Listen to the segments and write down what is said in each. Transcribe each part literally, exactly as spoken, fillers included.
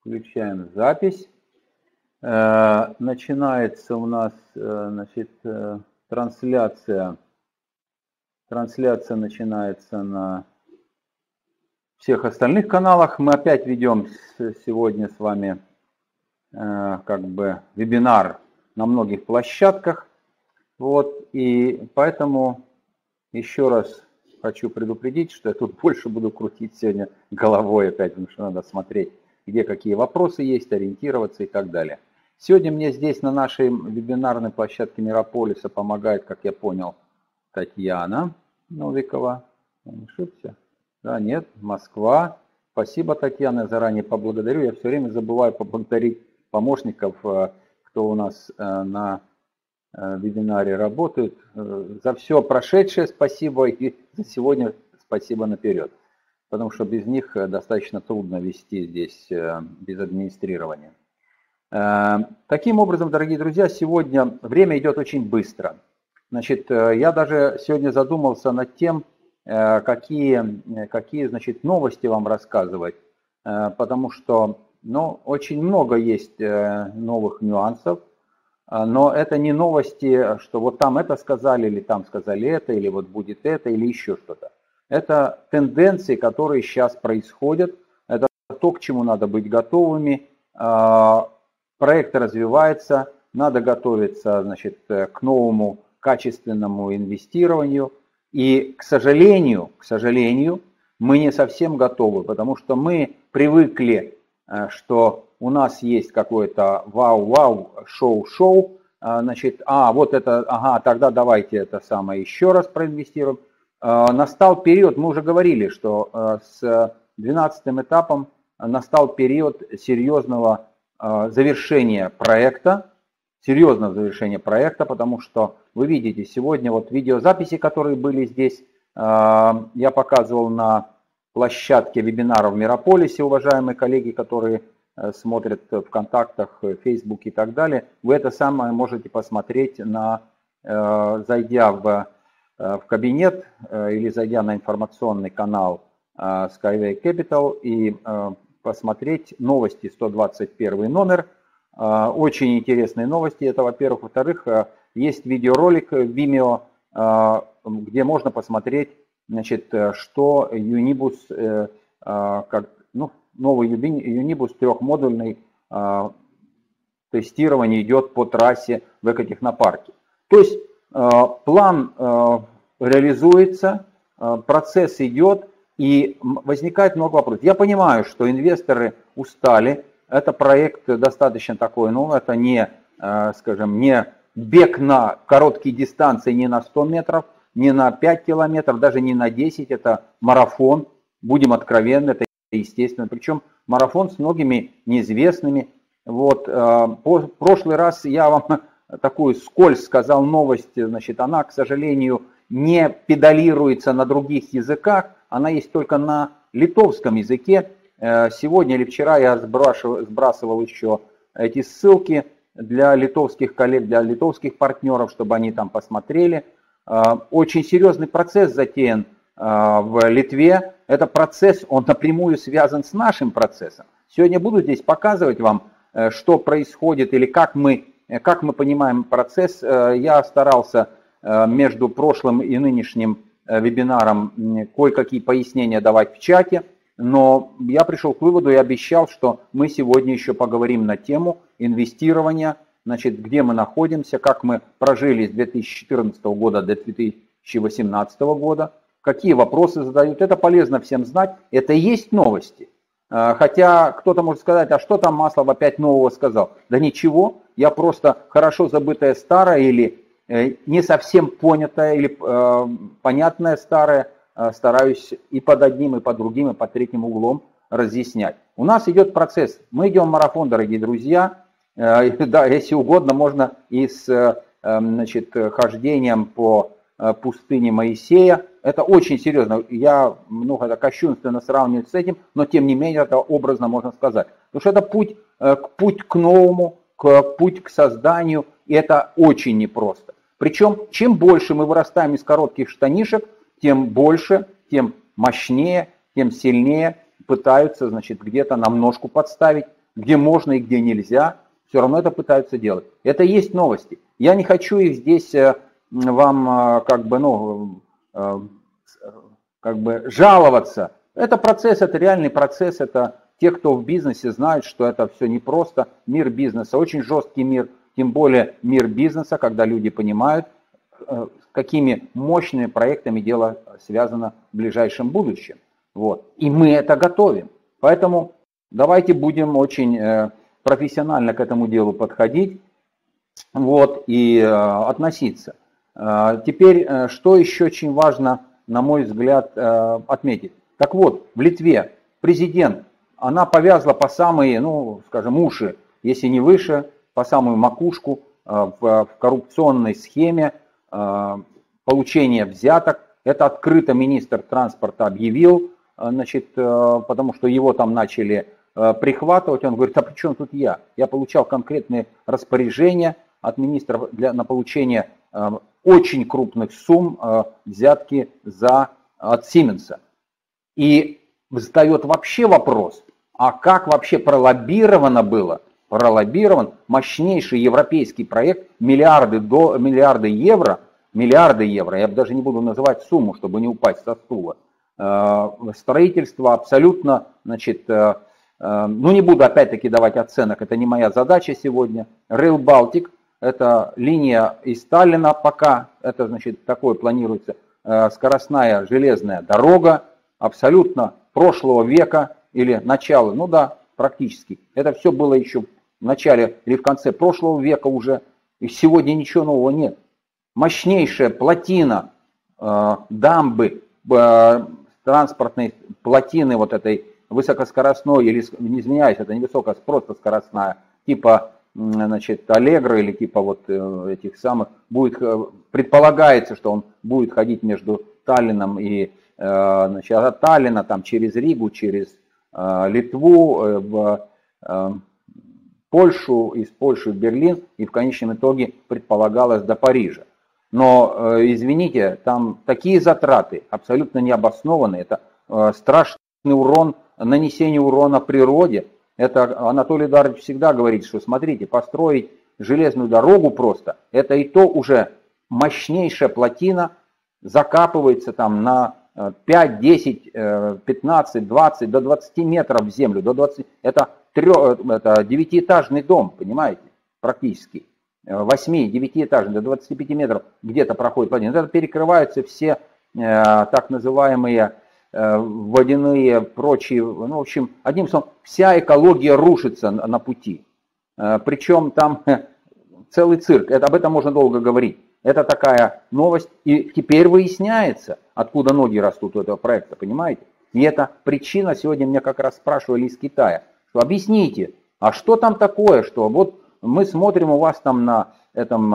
Включаем запись. Начинается у нас, значит, трансляция. Трансляция начинается на всех остальных каналах. Мы опять ведем сегодня с вами как бы вебинар на многих площадках. Вот, и поэтому еще раз хочу предупредить, что я тут больше буду крутить сегодня головой опять, потому что надо смотреть, где какие вопросы есть, ориентироваться и так далее. Сегодня мне здесь на нашей вебинарной площадке Мирополиса помогает, как я понял, Татьяна Новикова. Я не ошибся? Да, нет, Москва. Спасибо, Татьяна, заранее поблагодарю. Я все время забываю поблагодарить помощников, кто у нас на вебинаре работают. За все прошедшее спасибо и за сегодня спасибо наперед. Потому что без них достаточно трудно вести здесь без администрирования. Таким образом, дорогие друзья, сегодня время идет очень быстро. Значит, я даже сегодня задумался над тем, какие, какие значит, новости вам рассказывать. Потому что ну, очень много есть новых нюансов. Но это не новости, что вот там это сказали, или там сказали это, или вот будет это, или еще что-то. Это тенденции, которые сейчас происходят. Это то, к чему надо быть готовыми. Проект развивается, надо готовиться, значит, к новому качественному инвестированию. И, к сожалению, к сожалению, мы не совсем готовы, потому что мы привыкли, что у нас есть какое-то вау-вау, шоу-шоу, значит, а, вот это, ага, тогда давайте это самое еще раз проинвестируем. Настал период, мы уже говорили, что с двенадцатым этапом настал период серьезного завершения проекта, серьезного завершения проекта, потому что вы видите, сегодня вот видеозаписи, которые были здесь, я показывал на площадке вебинаров в Мирополисе, уважаемые коллеги, которые смотрят в контактах, в Facebook и так далее. Вы это самое можете посмотреть, на, зайдя в, в кабинет или зайдя на информационный канал Skyway Capital и посмотреть новости, сто двадцать первый номер. Очень интересные новости, это во-первых. Во-вторых, есть видеоролик в Vimeo, где можно посмотреть, значит, что Unibus, как, ну, новый Unibus трехмодульный тестирование идет по трассе в экотехнопарке. То есть план реализуется, процесс идет. И возникает много вопросов. Я понимаю, что инвесторы устали. Это проект достаточно такой, ну это не, скажем, не бег на короткие дистанции, не на сто метров, не на пять километров, даже не на десять. Это марафон, будем откровенны, это естественно. Причем марафон с многими неизвестными. Вот, в прошлый раз я вам такую скользь сказал новость, значит, она, к сожалению, не педалируется на других языках. Она есть только на литовском языке. Сегодня или вчера я сбрасывал, сбрасывал еще эти ссылки для литовских коллег, для литовских партнеров, чтобы они там посмотрели. Очень серьезный процесс затеян в Литве. Этот процесс, он напрямую связан с нашим процессом. Сегодня буду здесь показывать вам, что происходит или как мы, как мы понимаем процесс. Я старался между прошлым и нынешним вебинаром кое-какие пояснения давать в чате, но я пришел к выводу и обещал, что мы сегодня еще поговорим на тему инвестирования, значит, где мы находимся, как мы прожили с две тысячи четырнадцатого года до две тысячи восемнадцатого года, какие вопросы задают. Это полезно всем знать, это и есть новости. Хотя кто-то может сказать, а что там Маслов опять нового сказал? Да ничего, я просто хорошо забытое старое или не совсем понятое или э, понятное старое, э, стараюсь и под одним, и под другим, и под третьим углом разъяснять. У нас идет процесс, мы идем в марафон, дорогие друзья, э, да, если угодно, можно и с э, значит, хождением по э, пустыне Моисея. Это очень серьезно, я много это кощунственно сравниваю с этим, но тем не менее это образно можно сказать. Потому что это путь, э, путь к новому, к, путь к созданию, и это очень непросто. Причем, чем больше мы вырастаем из коротких штанишек, тем больше, тем мощнее, тем сильнее пытаются, значит, где-то нам ножку подставить, где можно и где нельзя, все равно это пытаются делать. Это и есть новости. Я не хочу их здесь вам как бы, ну, как бы жаловаться. Это процесс, это реальный процесс, это те, кто в бизнесе, знают, что это все непросто. Мир бизнеса очень жесткий мир, тем более мир бизнеса, когда люди понимают, с какими мощными проектами дело связано в ближайшем будущем. Вот. И мы это готовим. Поэтому давайте будем очень профессионально к этому делу подходить, вот, и относиться. Теперь, что еще очень важно, на мой взгляд, отметить. Так вот, в Литве президент, она повязла по самые, ну, скажем, уши, если не выше, по самую макушку в коррупционной схеме получения взяток. Это открыто министр транспорта объявил, значит, потому что его там начали прихватывать. Он говорит, а при чем тут я? Я получал конкретные распоряжения от министра для, на получение очень крупных сумм взятки за, от Сименса. И встает вообще вопрос, а как вообще пролоббировано было, пролоббирован мощнейший европейский проект, миллиарды, до, миллиарды евро, миллиарды евро, я даже не буду называть сумму, чтобы не упасть со стула, строительство абсолютно, значит, ну не буду опять-таки давать оценок, это не моя задача сегодня, Rail Baltic, это линия из Таллина пока, это значит такое планируется, скоростная железная дорога, абсолютно прошлого века или начала, ну да, практически. Это все было еще в начале или в конце прошлого века уже, и сегодня ничего нового нет. Мощнейшая плотина, э, дамбы, э, транспортной плотины вот этой высокоскоростной, или, не извиняюсь, это не высокая, просто скоростная, типа, значит, Аллегро или типа вот э, этих самых, будет, э, предполагается, что он будет ходить между Таллином и, э, значит, от Таллина там через Ригу, через э, Литву, э, в э, Польшу, из Польши в Берлин, и в конечном итоге предполагалось до Парижа. Но, э, извините, там такие затраты абсолютно необоснованные, это э, страшный урон, нанесение урона природе. Это Анатолий Эдуардович всегда говорит, что смотрите, построить железную дорогу просто, это и то уже мощнейшая плотина, закапывается там на пять, десять, пятнадцать, двадцать, до двадцати метров в землю, до двадцати, это, трех, это девятиэтажный дом, понимаете, практически, восьми-девятиэтажный, до двадцати пяти метров где-то проходит плотина, это перекрываются все так называемые водяные, прочие, ну, в общем, одним словом, вся экология рушится на, на пути. Причем там целый цирк, это, об этом можно долго говорить. Это такая новость, и теперь выясняется, откуда ноги растут у этого проекта, понимаете? И это причина, сегодня меня как раз спрашивали из Китая, что объясните, а что там такое, что вот мы смотрим у вас там на этом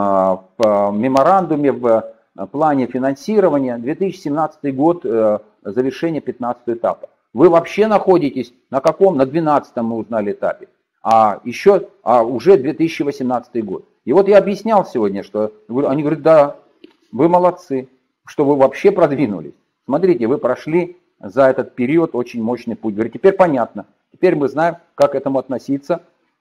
в меморандуме, в плане финансирования, две тысячи семнадцатый год, завершение пятнадцатого этапа. Вы вообще находитесь на каком? На двенадцатом мы узнали этапе. А еще, а уже две тысячи восемнадцатый год. И вот я объяснял сегодня, что они говорят, да, вы молодцы, что вы вообще продвинулись. Смотрите, вы прошли за этот период очень мощный путь. Говорит, теперь понятно. Теперь мы знаем, как к этому относиться,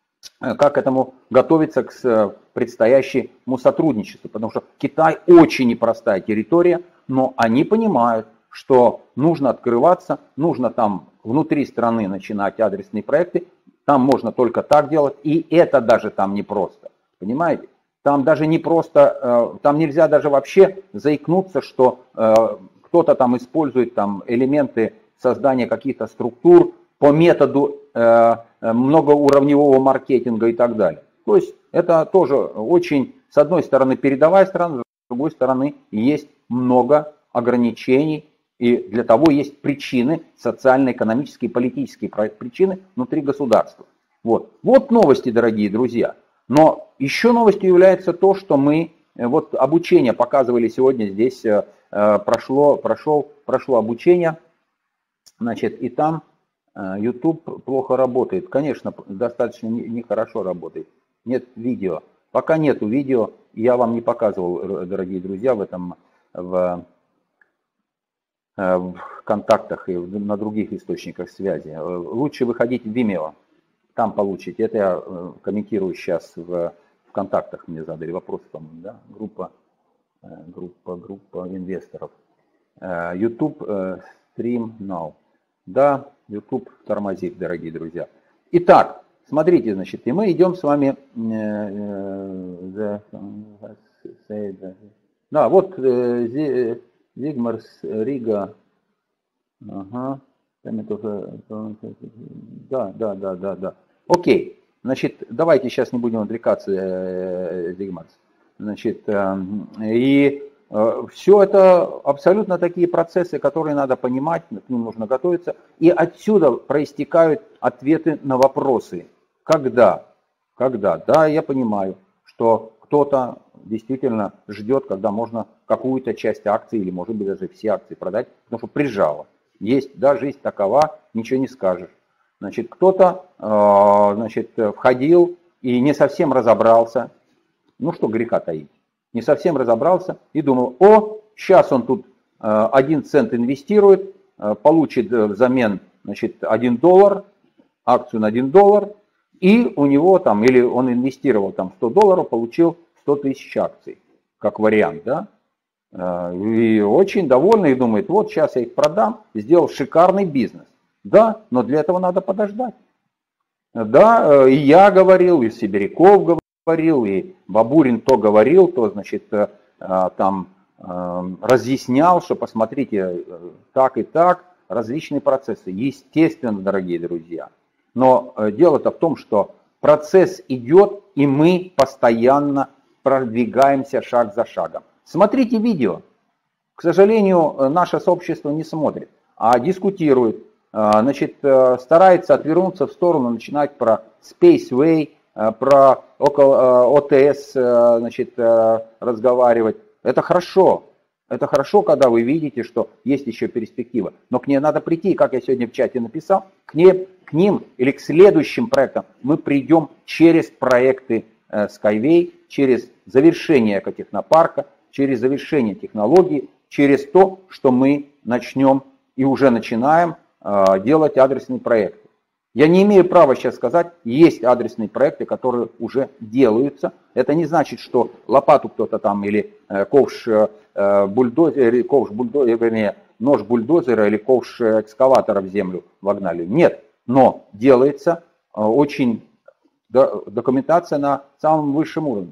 как к этому готовиться к предстоящему сотрудничеству. Потому что Китай очень непростая территория, но они понимают, что нужно открываться, нужно там внутри страны начинать адресные проекты, там можно только так делать, и это даже там непросто, понимаете? Там даже не просто, там нельзя даже вообще заикнуться, что кто-то там использует там элементы создания каких-то структур по методу многоуровневого маркетинга и так далее. То есть это тоже очень, с одной стороны, передовая сторона, с другой стороны, есть много ограничений. И для того есть причины, социально-экономические, политические причины внутри государства. Вот. Вот новости, дорогие друзья. Но еще новостью является то, что мы, вот обучение показывали сегодня здесь, прошло, прошел, прошло обучение, значит, и там YouTube плохо работает. Конечно, достаточно нехорошо работает. Нет видео. Пока нету видео, я вам не показывал, дорогие друзья, в этом, в... в контактах и на других источниках связи. Лучше выходить в Vimeo. там получите. Это я комментирую сейчас в ВКонтактах, мне задали вопрос, по-моему, да? Группа, группа, группа инвесторов. YouTube Stream Now. Да, YouTube тормозит, дорогие друзья. Итак, смотрите, значит, и мы идем с вами. Да, вот Зигмарс Рига. Ага. Да, да, да, да, да. Окей. Значит, давайте сейчас не будем отвлекаться, Зигмарс. Значит, и все это абсолютно такие процессы, которые надо понимать, к ним нужно готовиться. И отсюда проистекают ответы на вопросы. Когда? Когда? Да, я понимаю, что кто-то действительно ждет, когда можно какую-то часть акций или, может быть, даже все акции продать, потому что прижало. Есть, да, жизнь такова, ничего не скажешь. Значит, кто-то, значит, входил и не совсем разобрался. Ну что греха таить. Не совсем разобрался и думал, о, сейчас он тут один цент инвестирует, получит взамен, значит, один доллар, акцию на один доллар, и у него там, или он инвестировал там сто долларов, получил сто тысяч акций, как вариант, да. И очень довольный и думает, вот сейчас я их продам, сделал шикарный бизнес. Да, но для этого надо подождать. Да, и я говорил, и Сибиряков говорил. говорил, и Бабурин то говорил, то, значит, там разъяснял, что посмотрите, так и так, различные процессы. Естественно, дорогие друзья. Но дело-то в том, что процесс идет, и мы постоянно продвигаемся шаг за шагом. Смотрите видео. К сожалению, наше сообщество не смотрит, а дискутирует. Значит, старается отвернуться в сторону, начинать про Spaceway, про около о тэ эс, значит, разговаривать. Это хорошо. Это хорошо, когда вы видите, что есть еще перспектива. Но к ней надо прийти, как я сегодня в чате написал, к ним, к ним или к следующим проектам мы придем через проекты Skyway, через завершение экотехнопарка, через завершение технологий, через то, что мы начнем и уже начинаем делать адресные проекты. Я не имею права сейчас сказать, есть адресные проекты, которые уже делаются. Это не значит, что лопату кто-то там или ковш бульдозера, ковш бульдозера, вернее, нож бульдозера или ковш экскаватора в землю вогнали. Нет, но делается очень документация на самом высшем уровне.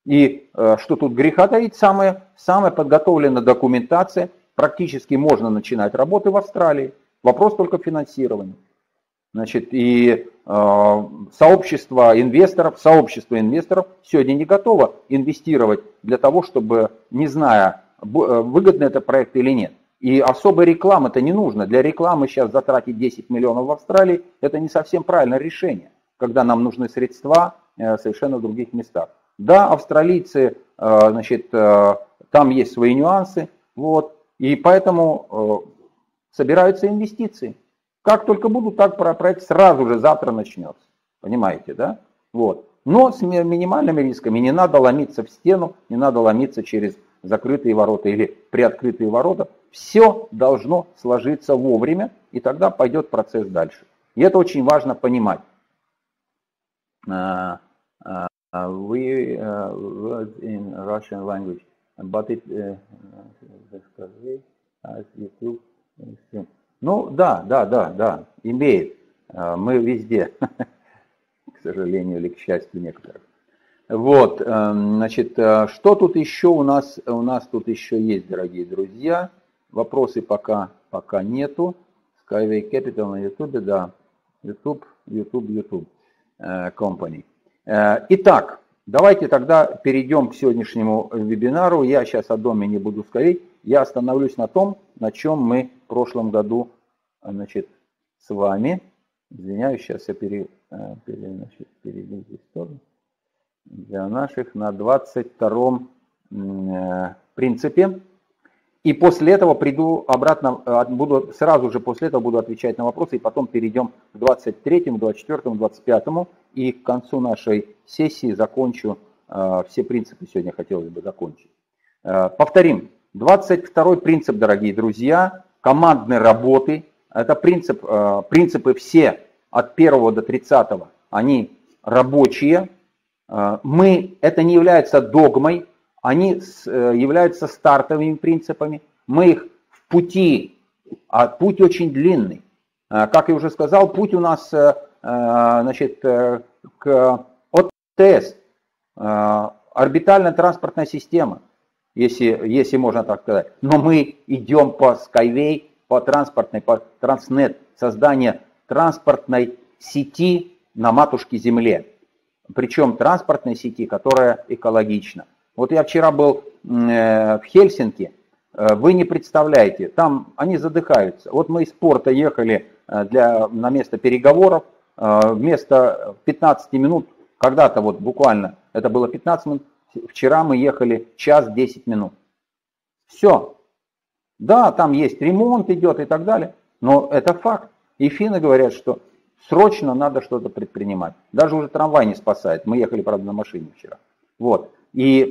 И что тут греха таить, самая, самая подготовленная документация, практически можно начинать работы в Австралии. Вопрос только финансирования. Значит, и э, сообщество инвесторов, сообщество инвесторов сегодня не готово инвестировать для того, чтобы, не зная, выгодный это проект или нет. И особой рекламы-то не нужно. Для рекламы сейчас затратить десять миллионов в Австралии, это не совсем правильное решение, когда нам нужны средства э, совершенно в других местах. Да, австралийцы, э, значит, э, там есть свои нюансы, вот, и поэтому э, собираются инвестиции. Как только будут, так проект сразу же завтра начнется. Понимаете, да? Вот. Но с минимальными рисками не надо ломиться в стену, не надо ломиться через закрытые ворота или приоткрытые ворота. Все должно сложиться вовремя, и тогда пойдет процесс дальше. И это очень важно понимать. Uh, uh, we uh, words in Russian language, but it uh, as YouTube. Ну, да, да, да, да, имеет. Мы везде, к сожалению или к счастью некоторых. Вот, значит, что тут еще у нас? У нас тут еще есть, дорогие друзья. Вопросы пока, пока нету. Skyway Capital на YouTube, да. YouTube, YouTube, YouTube Company. Итак, давайте тогда перейдем к сегодняшнему вебинару. Я сейчас о доме не буду сказать. Я остановлюсь на том, на чем мы в прошлом году, значит, с вами, извиняюсь, сейчас я пере, пере, значит, перейду здесь тоже, для наших на двадцать втором принципе. И после этого приду обратно, буду, сразу же после этого буду отвечать на вопросы, и потом перейдем к двадцать третьему, двадцать четвёртому, двадцать пятому, и к концу нашей сессии закончу, все принципы сегодня хотелось бы закончить. Повторим. двадцать второй принцип, дорогие друзья, командной работы. Это принцип, принципы все от первого до тридцатого они рабочие. Мы, это не является догмой, они являются стартовыми принципами. Мы их в пути, а путь очень длинный. Как я уже сказал, путь у нас, значит, к ОТС, орбитальная транспортная система, если, если можно так сказать. Но мы идем по Skyway, по транспортной, по Транснет, создание транспортной сети на матушке Земле. Причем транспортной сети, которая экологична. Вот я вчера был в Хельсинки, вы не представляете, там они задыхаются. Вот мы из порта ехали для, на место переговоров, вместо пятнадцати минут, когда-то вот буквально, это было пятнадцать минут, вчера мы ехали час десять минут. Все. Да, там есть ремонт идет и так далее, но это факт. И финны говорят, что срочно надо что-то предпринимать. Даже уже трамвай не спасает. Мы ехали, правда, на машине вчера. Вот. И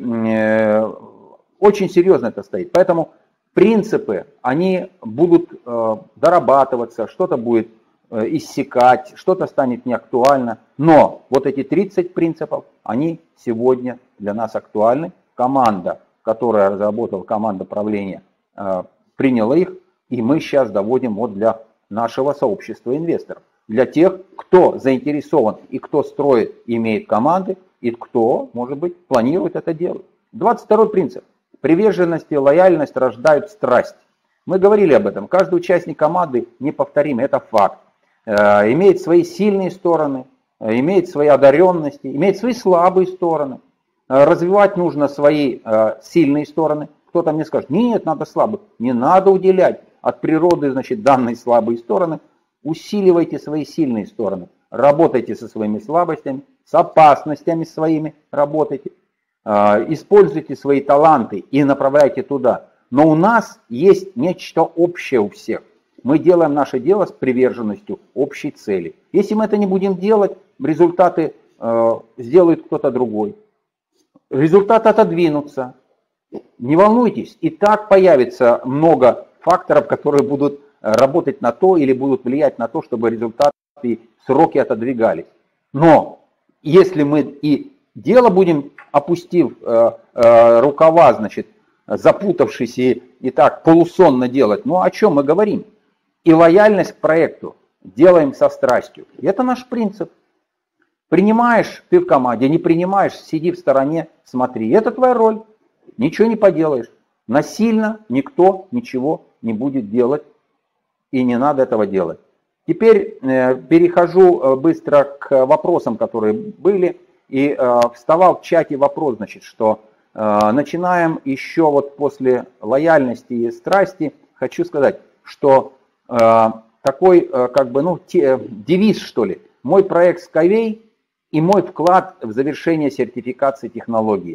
э, очень серьезно это стоит. Поэтому принципы, они будут э, дорабатываться, что-то будет э, иссякать, что-то станет неактуально. Но вот эти тридцать принципов, они сегодня для нас актуальны. Команда, которая разработала, команда правления, э, приняла их. И мы сейчас доводим вот для нашего сообщества инвесторов. Для тех, кто заинтересован и кто строит, имеет команды, и кто, может быть, планирует это делать. двадцать второй принцип. Приверженность и лояльность рождают страсть. Мы говорили об этом. Каждый участник команды неповторим, это факт. Э, имеет свои сильные стороны, э, имеет свои одаренности, имеет свои слабые стороны. Э, развивать нужно свои э, сильные стороны. Кто-то мне скажет, нет, надо слабых. Не надо уделять от природы, значит, данные слабые стороны. Усиливайте свои сильные стороны. Работайте со своими слабостями, с опасностями своими работайте. Используйте свои таланты и направляйте туда. Но у нас есть нечто общее у всех. Мы делаем наше дело с приверженностью общей цели. Если мы это не будем делать, результаты э, сделает кто-то другой. Результаты отодвинутся. Не волнуйтесь, и так появится много факторов, которые будут работать на то или будут влиять на то, чтобы результаты и сроки отодвигались. Но если мы и дело будем, опустив э, э, рукава, значит, запутавшись и, и так полусонно делать, ну о чем мы говорим? И лояльность к проекту делаем со страстью. И это наш принцип. Принимаешь ты в команде, не принимаешь, сиди в стороне, смотри. Это твоя роль. Ничего не поделаешь. Насильно никто ничего не будет делать. И не надо этого делать. Теперь э, перехожу э, быстро к вопросам, которые были. И э, вставал в чате вопрос, значит, что э, начинаем еще вот после лояльности и страсти. Хочу сказать, что э, такой, э, как бы, ну, те, девиз, что ли, мой проект Skyway и мой вклад в завершение сертификации технологии.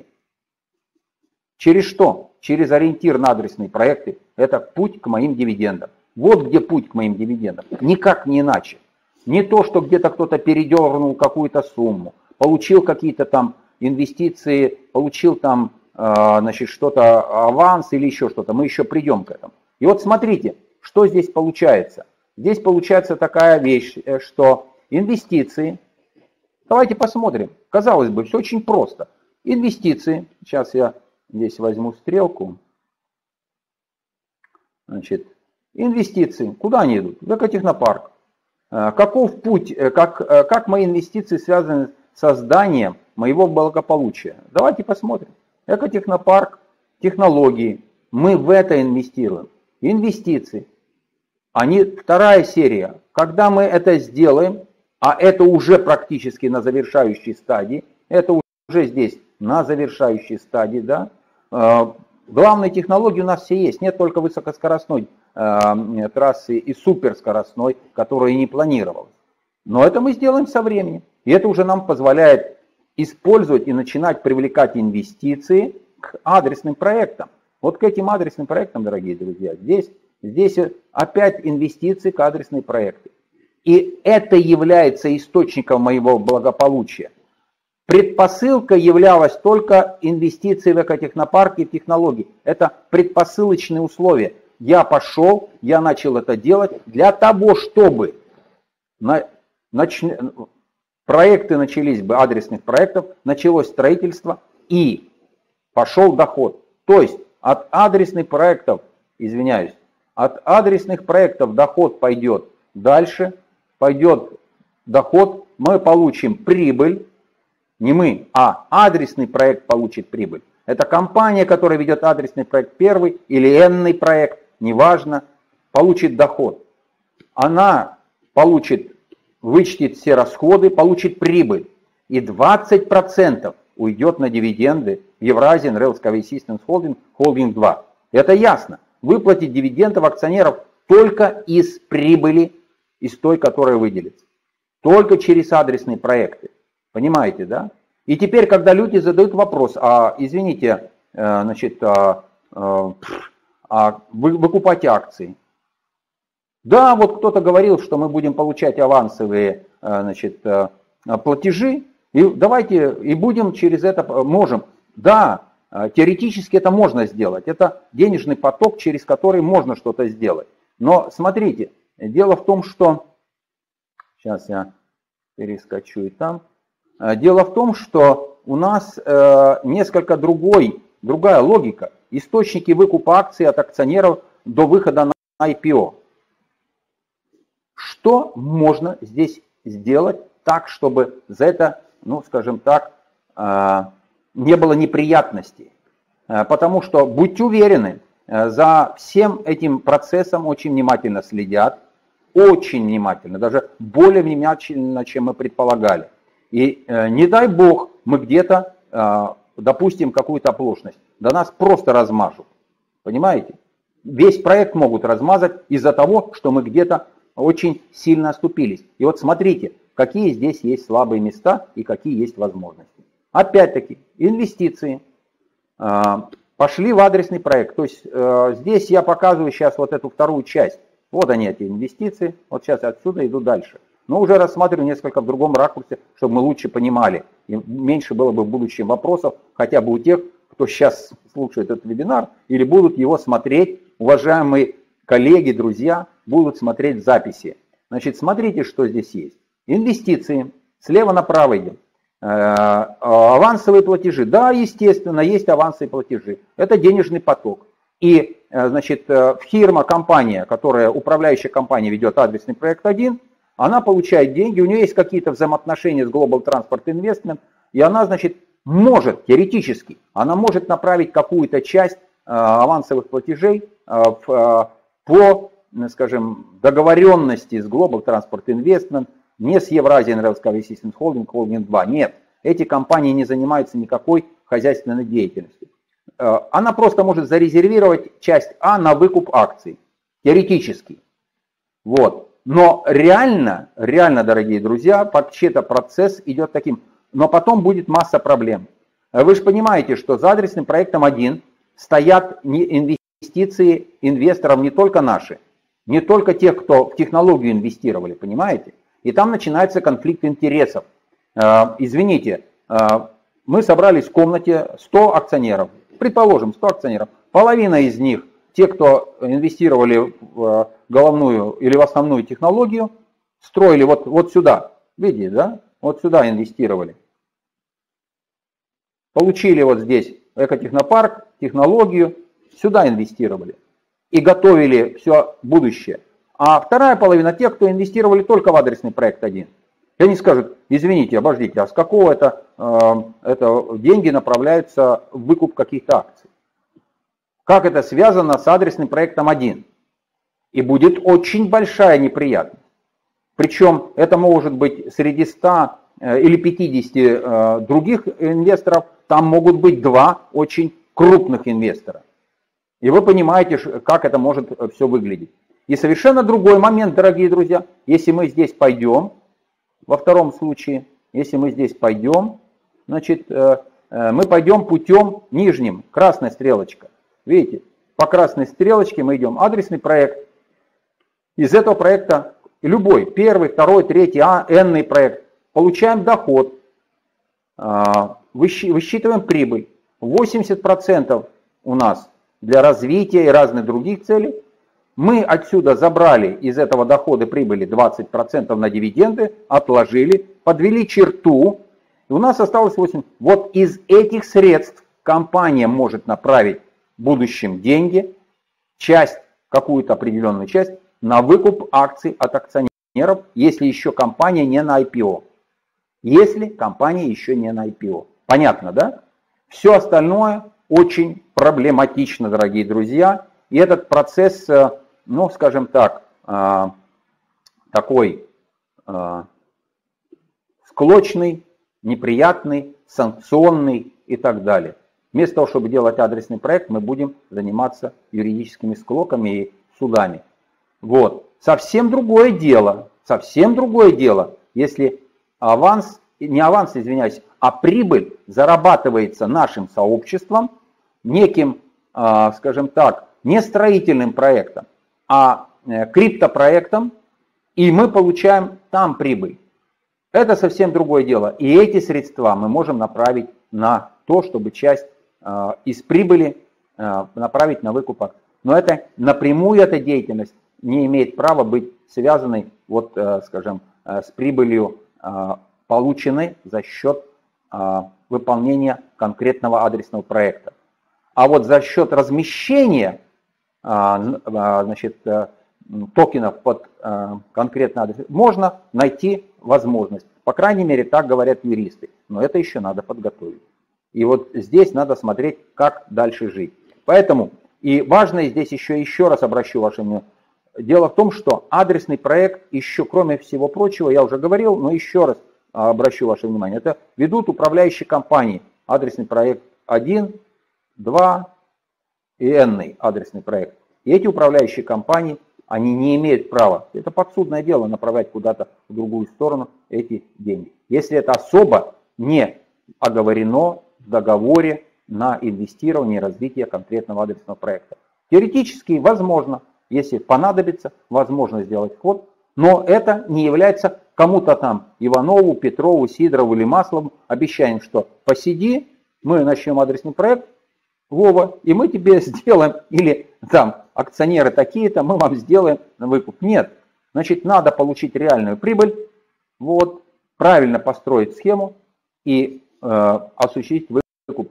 Через что? Через ориентир на адресные проекты. Это путь к моим дивидендам. Вот где путь к моим дивидендам. Никак не иначе. Не то, что где-то кто-то передернул какую-то сумму, получил какие-то там инвестиции, получил там, значит, что-то, аванс или еще что-то. Мы еще придем к этому. И вот смотрите, что здесь получается. Здесь получается такая вещь, что инвестиции, давайте посмотрим. Казалось бы, все очень просто. Инвестиции, сейчас я здесь возьму стрелку. Значит, инвестиции, куда они идут? В экотехнопарк. Каков путь, как, как мои инвестиции связаны с созданием моего благополучия? Давайте посмотрим. Экотехнопарк, технологии. Мы в это инвестируем. Инвестиции. Они вторая серия. Когда мы это сделаем, а это уже практически на завершающей стадии, это уже здесь на завершающей стадии, да, главные технологии у нас все есть, нет только высокоскоростной э, трассы и суперскоростной, которая не планировалась. Но это мы сделаем со временем. И это уже нам позволяет использовать и начинать привлекать инвестиции к адресным проектам. Вот к этим адресным проектам, дорогие друзья, здесь, здесь опять инвестиции к адресным проектам. И это является источником моего благополучия. Предпосылка являлась только инвестиции в экотехнопарки и технологии. Это предпосылочные условия. Я пошел, я начал это делать для того, чтобы нач... проекты начались бы, адресных проектов, началось строительство и пошел доход. То есть от адресных проектов, извиняюсь, от адресных проектов доход пойдет дальше, пойдет доход, мы получим прибыль, не мы, а адресный проект получит прибыль. Это компания, которая ведет адресный проект первый или n-ный проект, неважно, получит доход. Она получит, вычтет все расходы, получит прибыль. И двадцать процентов уйдет на дивиденды в Eurasian Railway Systems Holding, Holding два. Это ясно. Выплатить дивидендов акционеров только из прибыли, из той, которая выделится. Только через адресные проекты. Понимаете, да? И теперь, когда люди задают вопрос, а, извините, значит, а, а, вы выкупать акции. Да, вот кто-то говорил, что мы будем получать авансовые, значит, платежи, и давайте и будем через это, можем. Да, теоретически это можно сделать. Это денежный поток, через который можно что-то сделать. Но смотрите, дело в том, что... Сейчас я перескочу и там. Дело в том, что у нас несколько другой, другая логика. Источники выкупа акций от акционеров до выхода на ай пи о. Что можно здесь сделать так, чтобы за это, ну, скажем так, не было неприятностей? Потому что, будьте уверены, за всем этим процессом очень внимательно следят, очень внимательно, даже более внимательно, чем мы предполагали. И не дай бог мы где-то допустим какую-то оплошность, да нас просто размажут, понимаете? Весь проект могут размазать из-за того, что мы где-то очень сильно оступились. И вот смотрите, какие здесь есть слабые места и какие есть возможности. Опять-таки, инвестиции пошли в адресный проект. То есть здесь я показываю сейчас вот эту вторую часть. Вот они, эти инвестиции. Вот сейчас отсюда иду дальше. Но уже рассматриваю несколько в другом ракурсе, чтобы мы лучше понимали. И меньше было бы в будущем вопросов, хотя бы у тех, кто сейчас слушает этот вебинар, или будут его смотреть, уважаемые коллеги, друзья, будут смотреть записи. Значит, смотрите, что здесь есть. Инвестиции. Слева направо идем. Авансовые платежи. Да, естественно, есть авансовые платежи. Это денежный поток. И, значит, фирма, компания, которая, управляющая компания ведет адресный проект один, она получает деньги, у нее есть какие-то взаимоотношения с Global Transport Investment, и она, значит, может, теоретически, она может направить какую-то часть авансовых платежей по, скажем, договоренности с Global Transport Investment, не с Eurasian Railway Systems Holding, Holding два. Нет, эти компании не занимаются никакой хозяйственной деятельностью. Она просто может зарезервировать часть А на выкуп акций, теоретически. Вот. Но реально, реально, дорогие друзья, вообще-то процесс идет таким. Но потом будет масса проблем. Вы же понимаете, что за адресным проектом один стоят инвестиции инвесторов не только наши, не только тех, кто в технологию инвестировали, понимаете? И там начинается конфликт интересов. Извините, мы собрались в комнате сто акционеров, предположим, сто акционеров. Половина из них, те, кто инвестировали в головную или в основную технологию, строили вот, вот сюда, видите, да? Вот сюда инвестировали. Получили вот здесь экотехнопарк, технологию, сюда инвестировали. И готовили все будущее. А вторая половина тех, кто инвестировали только в адресный проект один. И они скажут, извините, обождите, а с какого это, э, это деньги направляются в выкуп каких-то акций? Как это связано с адресным проектом один? И будет очень большая неприятность. Причем это может быть среди ста или пятидесяти других инвесторов, там могут быть два очень крупных инвестора. И вы понимаете, как это может все выглядеть. И совершенно другой момент, дорогие друзья, если мы здесь пойдем, во втором случае, если мы здесь пойдем, значит, мы пойдем путем нижним, красная стрелочка. Видите, по красной стрелочке мы идем, адресный проект. Из этого проекта любой, первый, второй, третий, А, N-ный проект, получаем доход, высчитываем прибыль. восемьдесят процентов у нас для развития и разных других целей, Мы отсюда забрали из этого дохода прибыли двадцать процентов на дивиденды, отложили, подвели черту, и у нас осталось восемь процентов. Вот из этих средств компания может направить в будущем деньги, часть, какую-то определенную часть, на выкуп акций от акционеров, если еще компания не на ай пи о. Если компания еще не на ай пи о. Понятно, да? Все остальное очень проблематично, дорогие друзья. И этот процесс, ну, скажем так, такой склочный, неприятный, санкционный и так далее. Вместо того, чтобы делать адресный проект, мы будем заниматься юридическими склоками и судами. Вот. Совсем другое дело, совсем другое дело, если аванс, не аванс, извиняюсь, а прибыль зарабатывается нашим сообществом неким, скажем так, не строительным проектом, а криптопроектом, и мы получаем там прибыль. Это совсем другое дело. И эти средства мы можем направить на то, чтобы часть э, из прибыли э, направить на выкуп акций. Но это напрямую эта деятельность не имеет права быть связанной, вот, э, скажем, э, с прибылью, э, полученной за счет э, выполнения конкретного адресного проекта. А вот за счет размещения э, э, значит, э, токенов под э, конкретный адрес можно найти возможность. По крайней мере, так говорят юристы. Но это еще надо подготовить. И вот здесь надо смотреть, как дальше жить. Поэтому, и важно здесь еще, еще раз обращу ваше внимание. Дело в том, что адресный проект еще, кроме всего прочего, я уже говорил, но еще раз обращу ваше внимание. Это ведут управляющие компании. Адресный проект один, два и N адресный проект. И эти управляющие компании, они не имеют права, это подсудное дело, направлять куда-то в другую сторону эти деньги. Если это особо не оговорено в договоре на инвестирование и развитие конкретного адресного проекта. Теоретически возможно, если понадобится, возможно сделать вход, но это не является кому-то там, Иванову, Петрову, Сидорову или Маслову, обещанием, что посиди, мы начнем адресный проект, Вова, и мы тебе сделаем, или там акционеры такие-то, мы вам сделаем на выкуп. Нет, значит, надо получить реальную прибыль, вот, правильно построить схему и э, осуществить выкуп.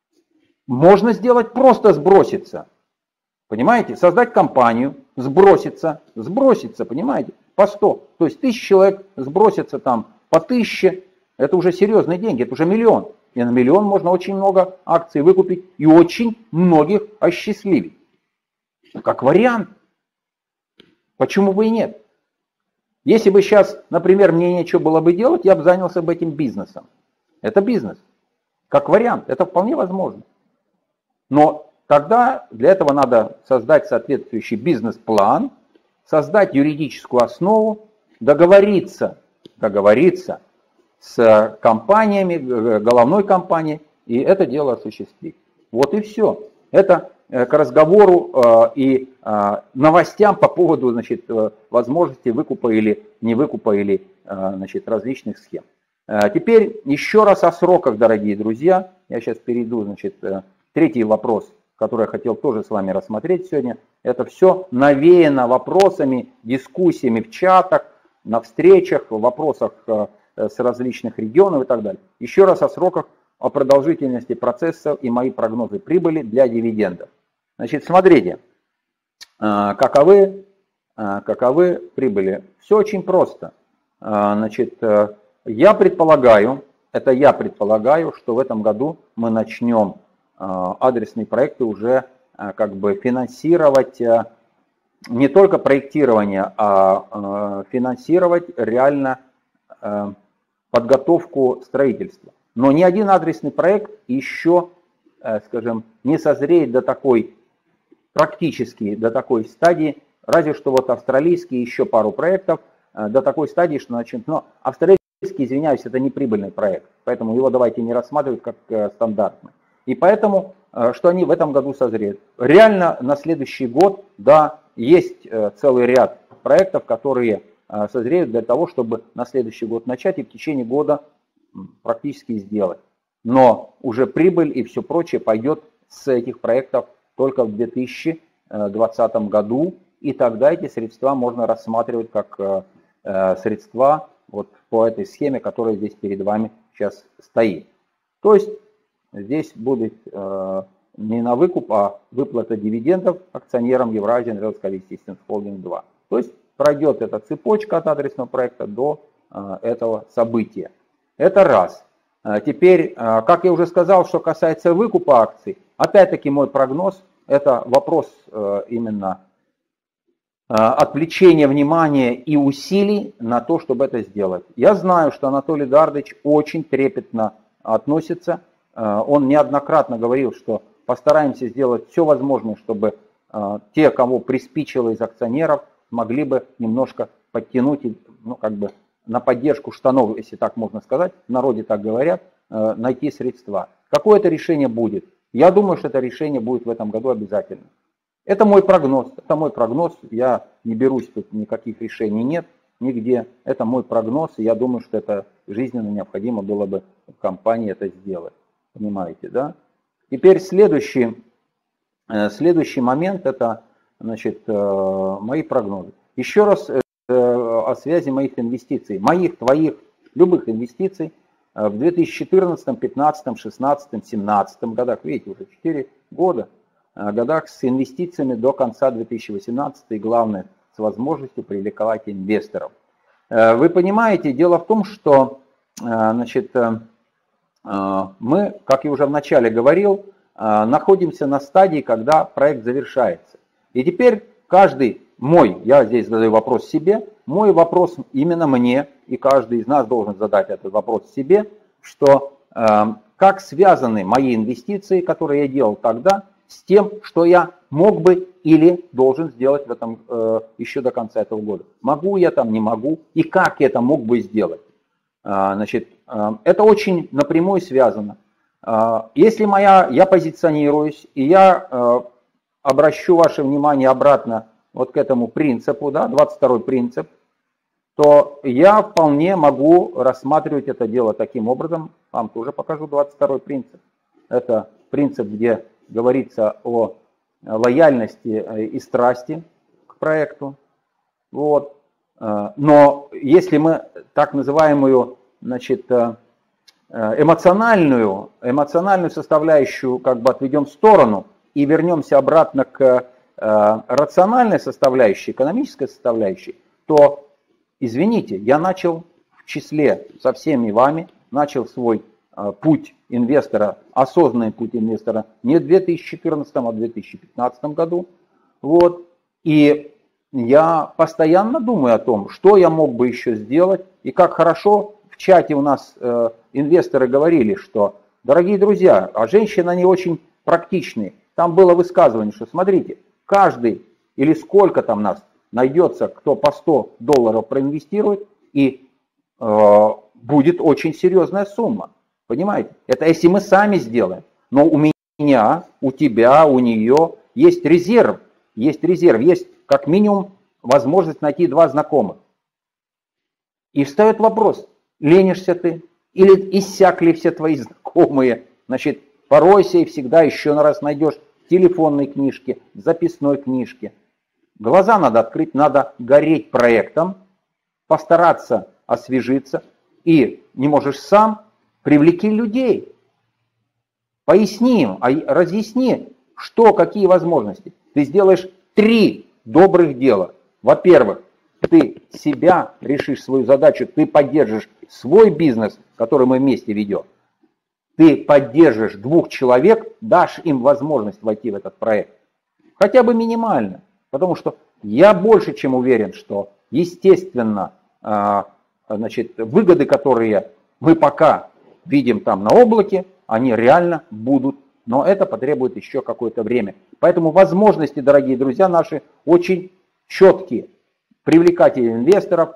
Можно сделать просто сброситься, понимаете, создать компанию, сброситься, сброситься, понимаете, по сто. То есть тысяча человек сбросятся там по тысяче, это уже серьезные деньги, это уже миллион. И на миллион можно очень много акций выкупить и очень многих осчастливить. Как вариант. Почему бы и нет? Если бы сейчас, например, мне нечего было бы делать, я бы занялся бы этим бизнесом. Это бизнес. Как вариант. Это вполне возможно. Но тогда для этого надо создать соответствующий бизнес-план, создать юридическую основу, договориться, договориться с компаниями, головной компанией, и это дело осуществить. Вот и все. Это к разговору и новостям по поводу, значит, возможности выкупа или не выкупа или, значит, различных схем. Теперь еще раз о сроках, дорогие друзья. Я сейчас перейду, значит, третий вопрос, который я хотел тоже с вами рассмотреть сегодня. Это все навеяно вопросами, дискуссиями в чатах, на встречах, в вопросах с различных регионов и так далее. Еще раз о сроках, о продолжительности процесса и мои прогнозы прибыли для дивидендов. Значит, смотрите, каковы, каковы прибыли. Все очень просто. Значит, я предполагаю, это я предполагаю, что в этом году мы начнем адресные проекты уже как бы финансировать, не только проектирование, а финансировать реально подготовку строительства. Но ни один адресный проект еще, скажем, не созреет до такой, практически до такой стадии, разве что вот австралийские еще пару проектов, до такой стадии, что начнут. Но австралийский, извиняюсь, это не прибыльный проект, поэтому его давайте не рассматривать как стандартный. И поэтому, что они в этом году созреют. Реально на следующий год, да, есть целый ряд проектов, которые созреют для того, чтобы на следующий год начать и в течение года практически сделать. Но уже прибыль и все прочее пойдет с этих проектов только в две тысячи двадцатом году, и тогда эти средства можно рассматривать как средства вот по этой схеме, которая здесь перед вами сейчас стоит. То есть здесь будет не на выкуп, а выплата дивидендов акционерам Eurasian Rail Service Systems Holding два. То есть пройдет эта цепочка от адресного проекта до этого события. Это раз. Теперь, как я уже сказал, что касается выкупа акций, опять-таки мой прогноз, это вопрос именно отвлечения внимания и усилий на то, чтобы это сделать. Я знаю, что Анатолий Эдуардович очень трепетно относится. Он неоднократно говорил, что постараемся сделать все возможное, чтобы те, кого приспичило из акционеров, могли бы немножко подтянуть, ну, как бы на поддержку штанов, если так можно сказать, в народе так говорят, найти средства. Какое это решение будет? Я думаю, что это решение будет в этом году обязательно. Это мой прогноз, это мой прогноз, я не берусь, тут никаких решений нет нигде, это мой прогноз, и я думаю, что это жизненно необходимо было бы в компании это сделать, понимаете, да? Теперь следующий, следующий момент, это, значит, мои прогнозы. Еще раз о связи моих инвестиций, моих, твоих, любых инвестиций в две тысячи четырнадцатом, пятнадцатом, шестнадцатом, семнадцатом годах, видите, уже четыре года, годах с инвестициями до конца две тысячи восемнадцатого и, главное, с возможностью привлекать инвесторов. Вы понимаете, дело в том, что, значит, мы, как я уже вначале говорил, находимся на стадии, когда проект завершается. И теперь каждый мой, я здесь задаю вопрос себе, мой вопрос именно мне, и каждый из нас должен задать этот вопрос себе, что как связаны мои инвестиции, которые я делал тогда, с тем, что я мог бы или должен сделать в этом, э, еще до конца этого года. Могу я там, не могу, и как я это мог бы сделать. А, значит, э, это очень напрямую связано. А, если моя, я позиционируюсь, и я э, обращу ваше внимание обратно вот к этому принципу, да, двадцать второй принцип, то я вполне могу рассматривать это дело таким образом. Вам тоже покажу двадцать второй принцип. Это принцип, где говорится о лояльности и страсти к проекту. Вот. Но если мы так называемую, значит, эмоциональную, эмоциональную составляющую как бы отведем в сторону и вернемся обратно к рациональной составляющей, экономической составляющей, то, извините, я начал в числе со всеми вами, начал свой путь инвестора, осознанный путь инвестора не в две тысячи четырнадцатом, а в две тысячи пятнадцатом году. Вот. И я постоянно думаю о том, что я мог бы еще сделать. И как хорошо в чате у нас э, инвесторы говорили, что, дорогие друзья, а женщины они очень практичные. Там было высказывание, что смотрите, каждый или сколько там нас найдется, кто по сто долларов проинвестирует, и э, будет очень серьезная сумма. Понимаете? Это если мы сами сделаем. Но у меня, у тебя, у нее есть резерв. Есть резерв. Есть как минимум возможность найти два знакомых. И встает вопрос, ленишься ты? Или иссякли все твои знакомые? Значит, поройся и всегда еще раз найдешь в телефонной книжке, в записной книжке. Глаза надо открыть, надо гореть проектом, постараться освежиться. И не можешь сам, привлеки людей, поясни им, разъясни, что, какие возможности. Ты сделаешь три добрых дела. Во-первых, ты себя решишь свою задачу, ты поддержишь свой бизнес, который мы вместе ведем. Ты поддержишь двух человек, дашь им возможность войти в этот проект. Хотя бы минимально. Потому что я больше чем уверен, что, естественно, значит, выгоды, которые мы пока видим там на облаке, они реально будут, но это потребует еще какое-то время. Поэтому возможности, дорогие друзья наши, очень четкие. Привлекать инвесторов,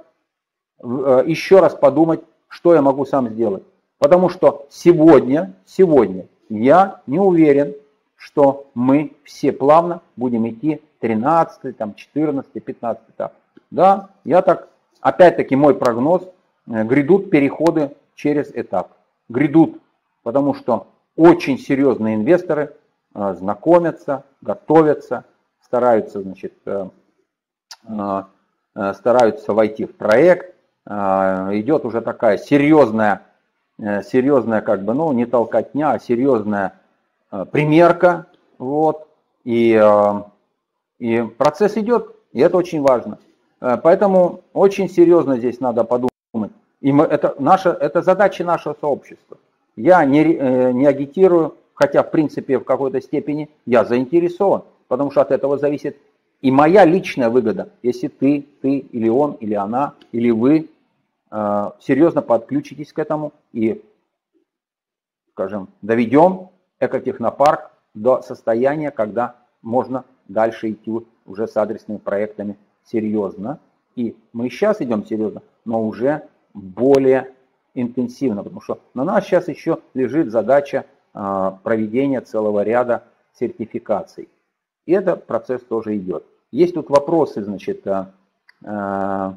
еще раз подумать, что я могу сам сделать. Потому что сегодня, сегодня я не уверен, что мы все плавно будем идти тринадцатый, там, четырнадцатый, пятнадцатый этап. Да, я так, опять-таки мой прогноз, грядут переходы через этап. Грядут, потому что очень серьезные инвесторы знакомятся, готовятся, стараются, значит, стараются войти в проект. Идет уже такая серьезная, серьезная как бы, ну не толкотня, а серьезная примерка. Вот. И, и процесс идет, и это очень важно. Поэтому очень серьезно здесь надо подумать. И мы, это, наша, это задача нашего сообщества. Я не, не агитирую, хотя в принципе в какой-то степени я заинтересован, потому что от этого зависит и моя личная выгода. Если ты, ты или он, или она, или вы э, серьезно подключитесь к этому и, скажем, доведем экотехнопарк до состояния, когда можно дальше идти уже с адресными проектами серьезно. И мы сейчас идем серьезно, но уже более интенсивно, потому что на нас сейчас еще лежит задача э, проведения целого ряда сертификаций. И этот процесс тоже идет. Есть тут вопросы, значит, э, э,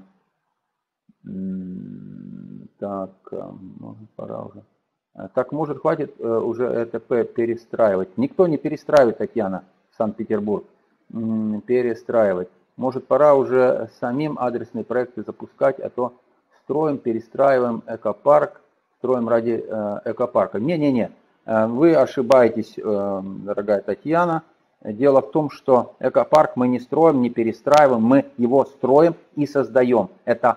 так, может, пора уже. Так, может, хватит э, уже ЭТП перестраивать. Никто не перестраивает, Татьяна, Санкт-Петербург, перестраивать. Может, пора уже самим адресные проекты запускать, а то строим, перестраиваем экопарк, строим ради э, экопарка. Не-не-не, вы ошибаетесь, э, дорогая Татьяна. Дело в том, что экопарк мы не строим, не перестраиваем, мы его строим и создаем. Это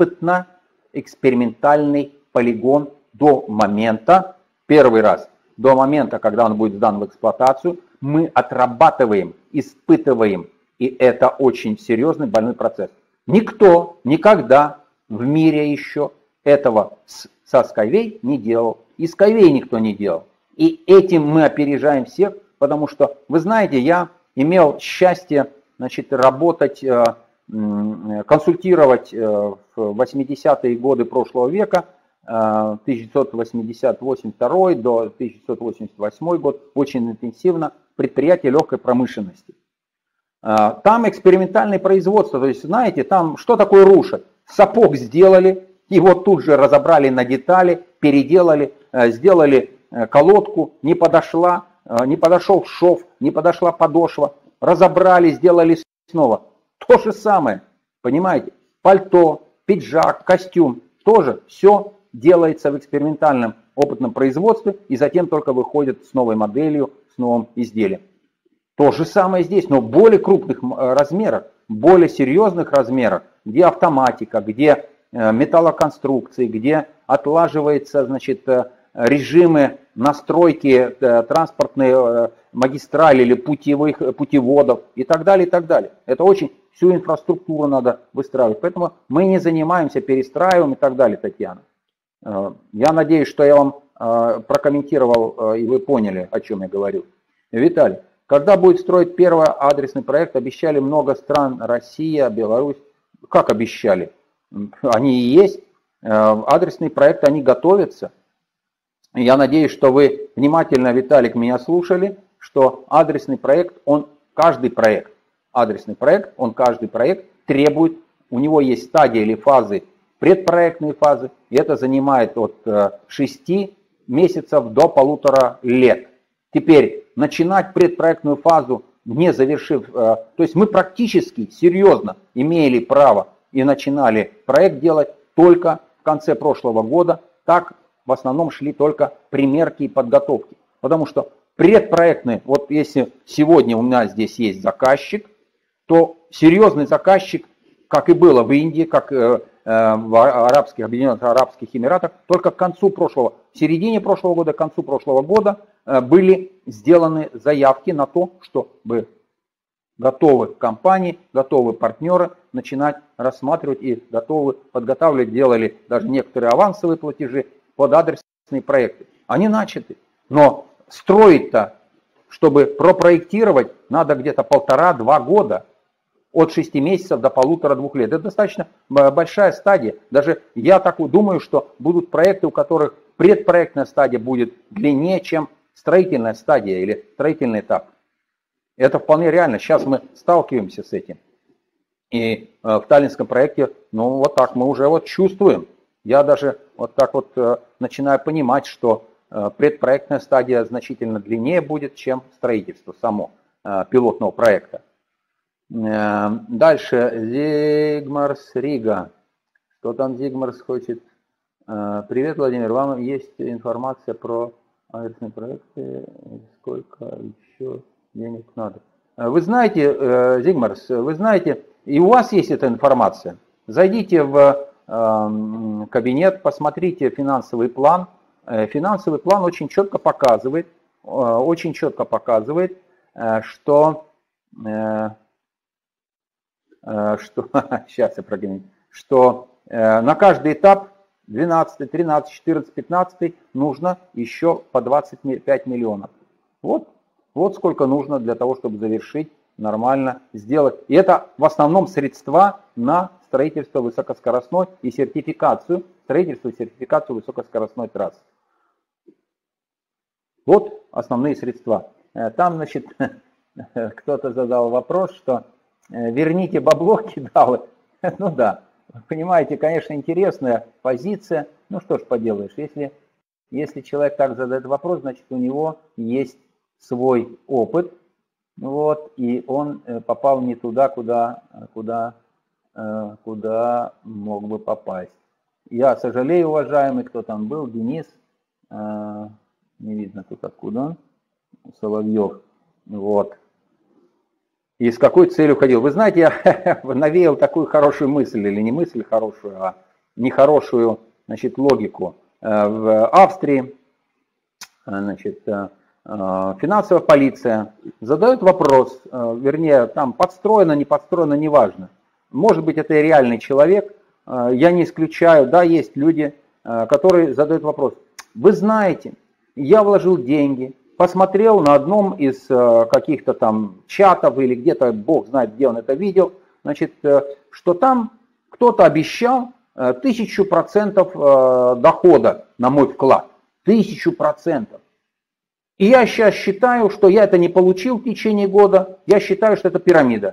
опытно-экспериментальный полигон до момента, первый раз, до момента, когда он будет сдан в эксплуатацию, мы отрабатываем, испытываем, и это очень серьезный больной процесс. Никто никогда в мире еще этого со Skyway не делал, и Skyway никто не делал. И этим мы опережаем всех. Потому что, вы знаете, я имел счастье, значит, работать, консультировать в восьмидесятые годы прошлого века, тысяча девятьсот восемьдесят второй до тысяча девятьсот восемьдесят восьмой год, очень интенсивно, предприятие легкой промышленности. Там экспериментальное производство, то есть, знаете, там что такое рушат? Сапог сделали, его тут же разобрали на детали, переделали, сделали колодку, не подошла. Не подошел шов, не подошла подошва, разобрали, сделали снова. То же самое, понимаете, пальто, пиджак, костюм, тоже все делается в экспериментальном опытном производстве и затем только выходит с новой моделью, с новым изделием. То же самое здесь, но более крупных размерах, более серьезных размерах, где автоматика, где металлоконструкции, где отлаживается, значит, режимы настройки э, транспортной э, магистрали или путевых, путеводов и так далее, и так далее. Это очень, всю инфраструктуру надо выстраивать. Поэтому мы не занимаемся перестраиваем и так далее, Татьяна. Э, я надеюсь, что я вам э, прокомментировал э, и вы поняли, о чем я говорю. Виталий, когда будет строить первый адресный проект, обещали много стран, Россия, Беларусь. Как обещали? Они и есть. Э, адресные проекты, они готовятся. Я надеюсь, что вы внимательно, Виталик, меня слушали, что адресный проект, он, каждый проект, адресный проект, он каждый проект требует, у него есть стадии или фазы, предпроектные фазы, и это занимает от шести месяцев до полутора лет. Теперь начинать предпроектную фазу, не завершив, то есть мы практически серьезно имели право и начинали проект делать только в конце прошлого года, так в основном шли только примерки и подготовки. Потому что предпроектные, вот если сегодня у меня здесь есть заказчик, то серьезный заказчик, как и было в Индии, как в Арабских Объединенных Арабских Эмиратах, только к концу прошлого, в середине прошлого года, к концу прошлого года были сделаны заявки на то, чтобы готовы компании, готовы партнеры начинать рассматривать и готовы подготавливать, делали даже некоторые авансовые платежи под адресные проекты. Они начаты. Но строить-то, чтобы пропроектировать, надо где-то полтора-два года. От шести месяцев до полутора-двух лет. Это достаточно большая стадия. Даже я так думаю, что будут проекты, у которых предпроектная стадия будет длиннее, чем строительная стадия или строительный этап. Это вполне реально. Сейчас мы сталкиваемся с этим. И в таллинском проекте, ну вот так мы уже вот чувствуем. Я даже вот так вот начинаю понимать, что предпроектная стадия значительно длиннее будет, чем строительство само пилотного проекта. Дальше Зигмарс Рига. Что там Зигмарс хочет? Привет, Владимир. Вам есть информация про адресные проекты? Сколько еще денег надо? Вы знаете, Зигмарс, вы знаете, и у вас есть эта информация. Зайдите в кабинет, посмотрите финансовый план. Финансовый план очень четко показывает, очень четко показывает, что, что сейчас я проговорю, что на каждый этап двенадцать, тринадцать, четырнадцать, пятнадцать нужно еще по двадцать пять миллионов. Вот, вот сколько нужно для того, чтобы завершить нормально, сделать. И это в основном средства на строительство высокоскоростной и сертификацию, строительство и сертификацию высокоскоростной трассы. Вот основные средства. Там, значит, кто-то задал вопрос, что верните бабло, кидал. Ну да, понимаете, конечно, интересная позиция. Ну что ж поделаешь, если, если человек так задает вопрос, значит у него есть свой опыт. Вот, и он попал не туда, куда, куда, куда мог бы попасть. Я сожалею, уважаемый, кто там был, Денис, не видно тут откуда он, Соловьев, вот. И с какой целью ходил? Вы знаете, я навеял такую хорошую мысль, или не мысль хорошую, а нехорошую, значит, логику. В Австрии, значит, финансовая полиция задает вопрос, вернее, там подстроено, не подстроено, неважно. Может быть, это и реальный человек, я не исключаю, да, есть люди, которые задают вопрос. Вы знаете, я вложил деньги, посмотрел на одном из каких-то там чатов или где-то, бог знает, где он это видел, значит, что там кто-то обещал тысячу процентов дохода на мой вклад. Тысячу процентов. И я сейчас считаю, что я это не получил в течение года, я считаю, что это пирамида.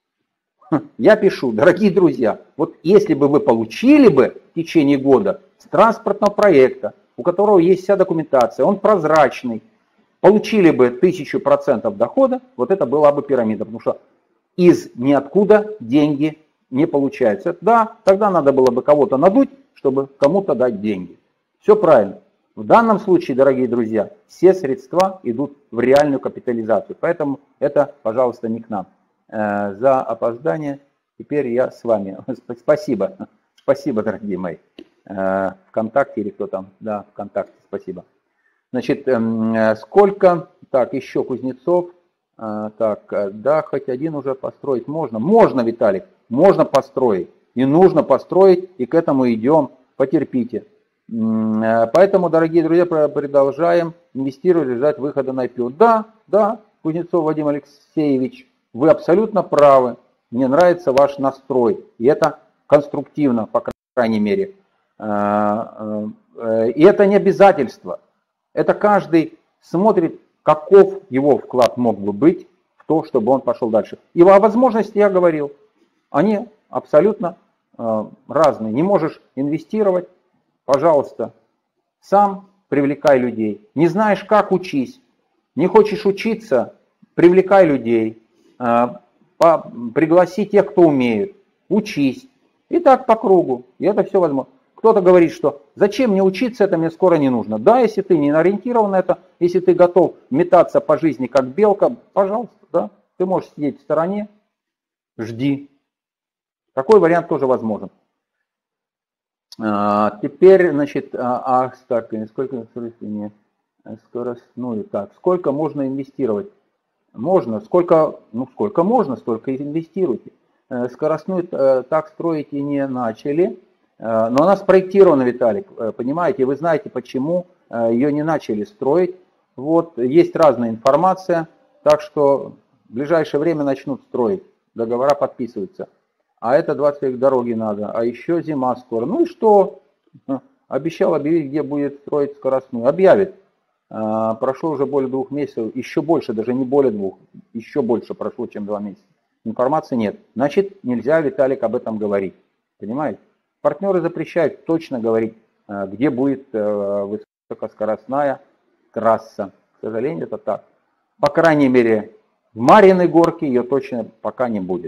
Я пишу, дорогие друзья, вот если бы вы получили бы в течение года с транспортного проекта, у которого есть вся документация, он прозрачный, получили бы тысячу процентов дохода, вот это была бы пирамида, потому что из ниоткуда деньги не получаются. Да, тогда надо было бы кого-то надуть, чтобы кому-то дать деньги. Все правильно. В данном случае, дорогие друзья, все средства идут в реальную капитализацию. Поэтому это, пожалуйста, не к нам. За опоздание теперь я с вами. Спасибо. Спасибо, дорогие мои. ВКонтакте или кто там? Да, ВКонтакте. Спасибо. Значит, сколько... Так, еще Кузнецов. Так, да, хоть один уже построить можно. Можно, Виталик, можно построить. И нужно построить, и к этому идем. Потерпите. Поэтому, дорогие друзья, продолжаем инвестировать, ждать выхода на ай пи о. Да, да, Кузнецов Вадим Алексеевич, вы абсолютно правы. Мне нравится ваш настрой. И это конструктивно, по крайней мере. И это не обязательство. Это каждый смотрит, каков его вклад мог бы быть в то, чтобы он пошел дальше. И о возможности я говорил. Они абсолютно разные. Не можешь инвестировать. Пожалуйста, сам привлекай людей. Не знаешь, как, учись. Не хочешь учиться, привлекай людей. Пригласи тех, кто умеет. Учись. И так по кругу. И это все возможно. Кто-то говорит, что зачем мне учиться, это мне скоро не нужно. Да, если ты не ориентирован на это, если ты готов метаться по жизни как белка, пожалуйста, да, ты можешь сидеть в стороне, жди. Такой вариант тоже возможен. А, теперь, значит, а, так, сколько скоростную, так, сколько можно инвестировать? Можно, сколько, ну сколько можно, столько и инвестируйте. Скоростную так строить и не начали, но она спроектирована, Виталик, понимаете, вы знаете, почему ее не начали строить. Вот, есть разная информация, так что в ближайшее время начнут строить, договора подписываются. А это двадцать лет дороги надо, а еще зима скоро. Ну и что? Обещал объявить, где будет строить скоростную. Объявит. Прошло уже более двух месяцев, еще больше, даже не более двух, еще больше прошло, чем два месяца. Информации нет. Значит, нельзя, Виталик, об этом говорить. Понимаете? Партнеры запрещают точно говорить, где будет высокоскоростная трасса. К сожалению, это так. По крайней мере, В Марьиной Горке ее точно пока не будет.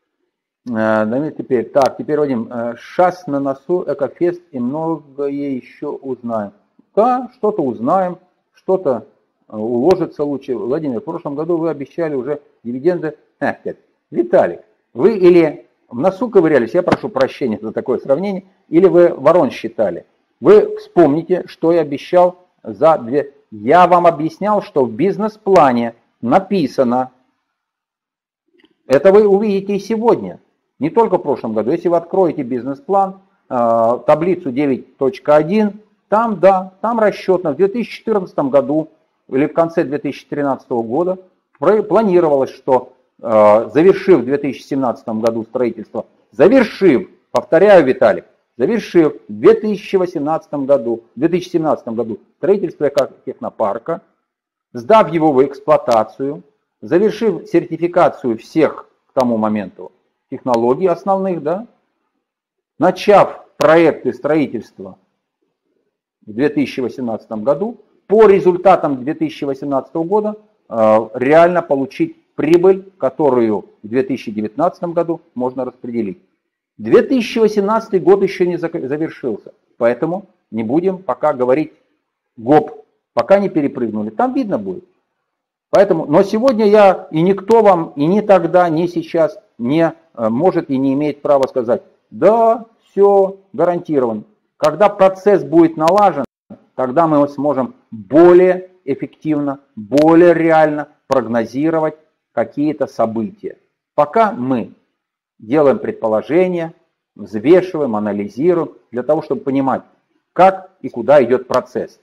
Теперь, так, теперь, Вадим, сейчас на носу Экофест и многое еще узнаем. Да, что-то узнаем, что-то уложится лучше. Владимир, в прошлом году вы обещали уже дивиденды. А, нет. Виталик, вы или в носу ковырялись, я прошу прощения за такое сравнение, или вы ворон считали. Вы вспомните, что я обещал за две... Я вам объяснял, что в бизнес-плане написано, это вы увидите и сегодня, не только в прошлом году. Если вы откроете бизнес-план, таблицу девять точка один, там, да, там расчетно в две тысячи четырнадцатом году или в конце две тысячи тринадцатого года планировалось, что завершив в две тысячи семнадцатом году строительство, завершив, повторяю, Виталик, завершив в две тысячи восемнадцатом году, в две тысячи семнадцатом году строительство технопарка, сдав его в эксплуатацию, завершив сертификацию всех к тому моменту технологий основных, да, начав проекты строительства в две тысячи восемнадцатом году, по результатам две тысячи восемнадцатого года э, реально получить прибыль, которую в две тысячи девятнадцатом году можно распределить. две тысячи восемнадцатый год еще не завершился, поэтому не будем пока говорить гоп, пока не перепрыгнули, там видно будет. Поэтому, но сегодня я, и никто вам, и ни тогда, ни сейчас не может и не имеет права сказать, да, все гарантировано. Когда процесс будет налажен, тогда мы сможем более эффективно, более реально прогнозировать какие-то события. Пока мы делаем предположения, взвешиваем, анализируем, для того, чтобы понимать, как и куда идет процесс.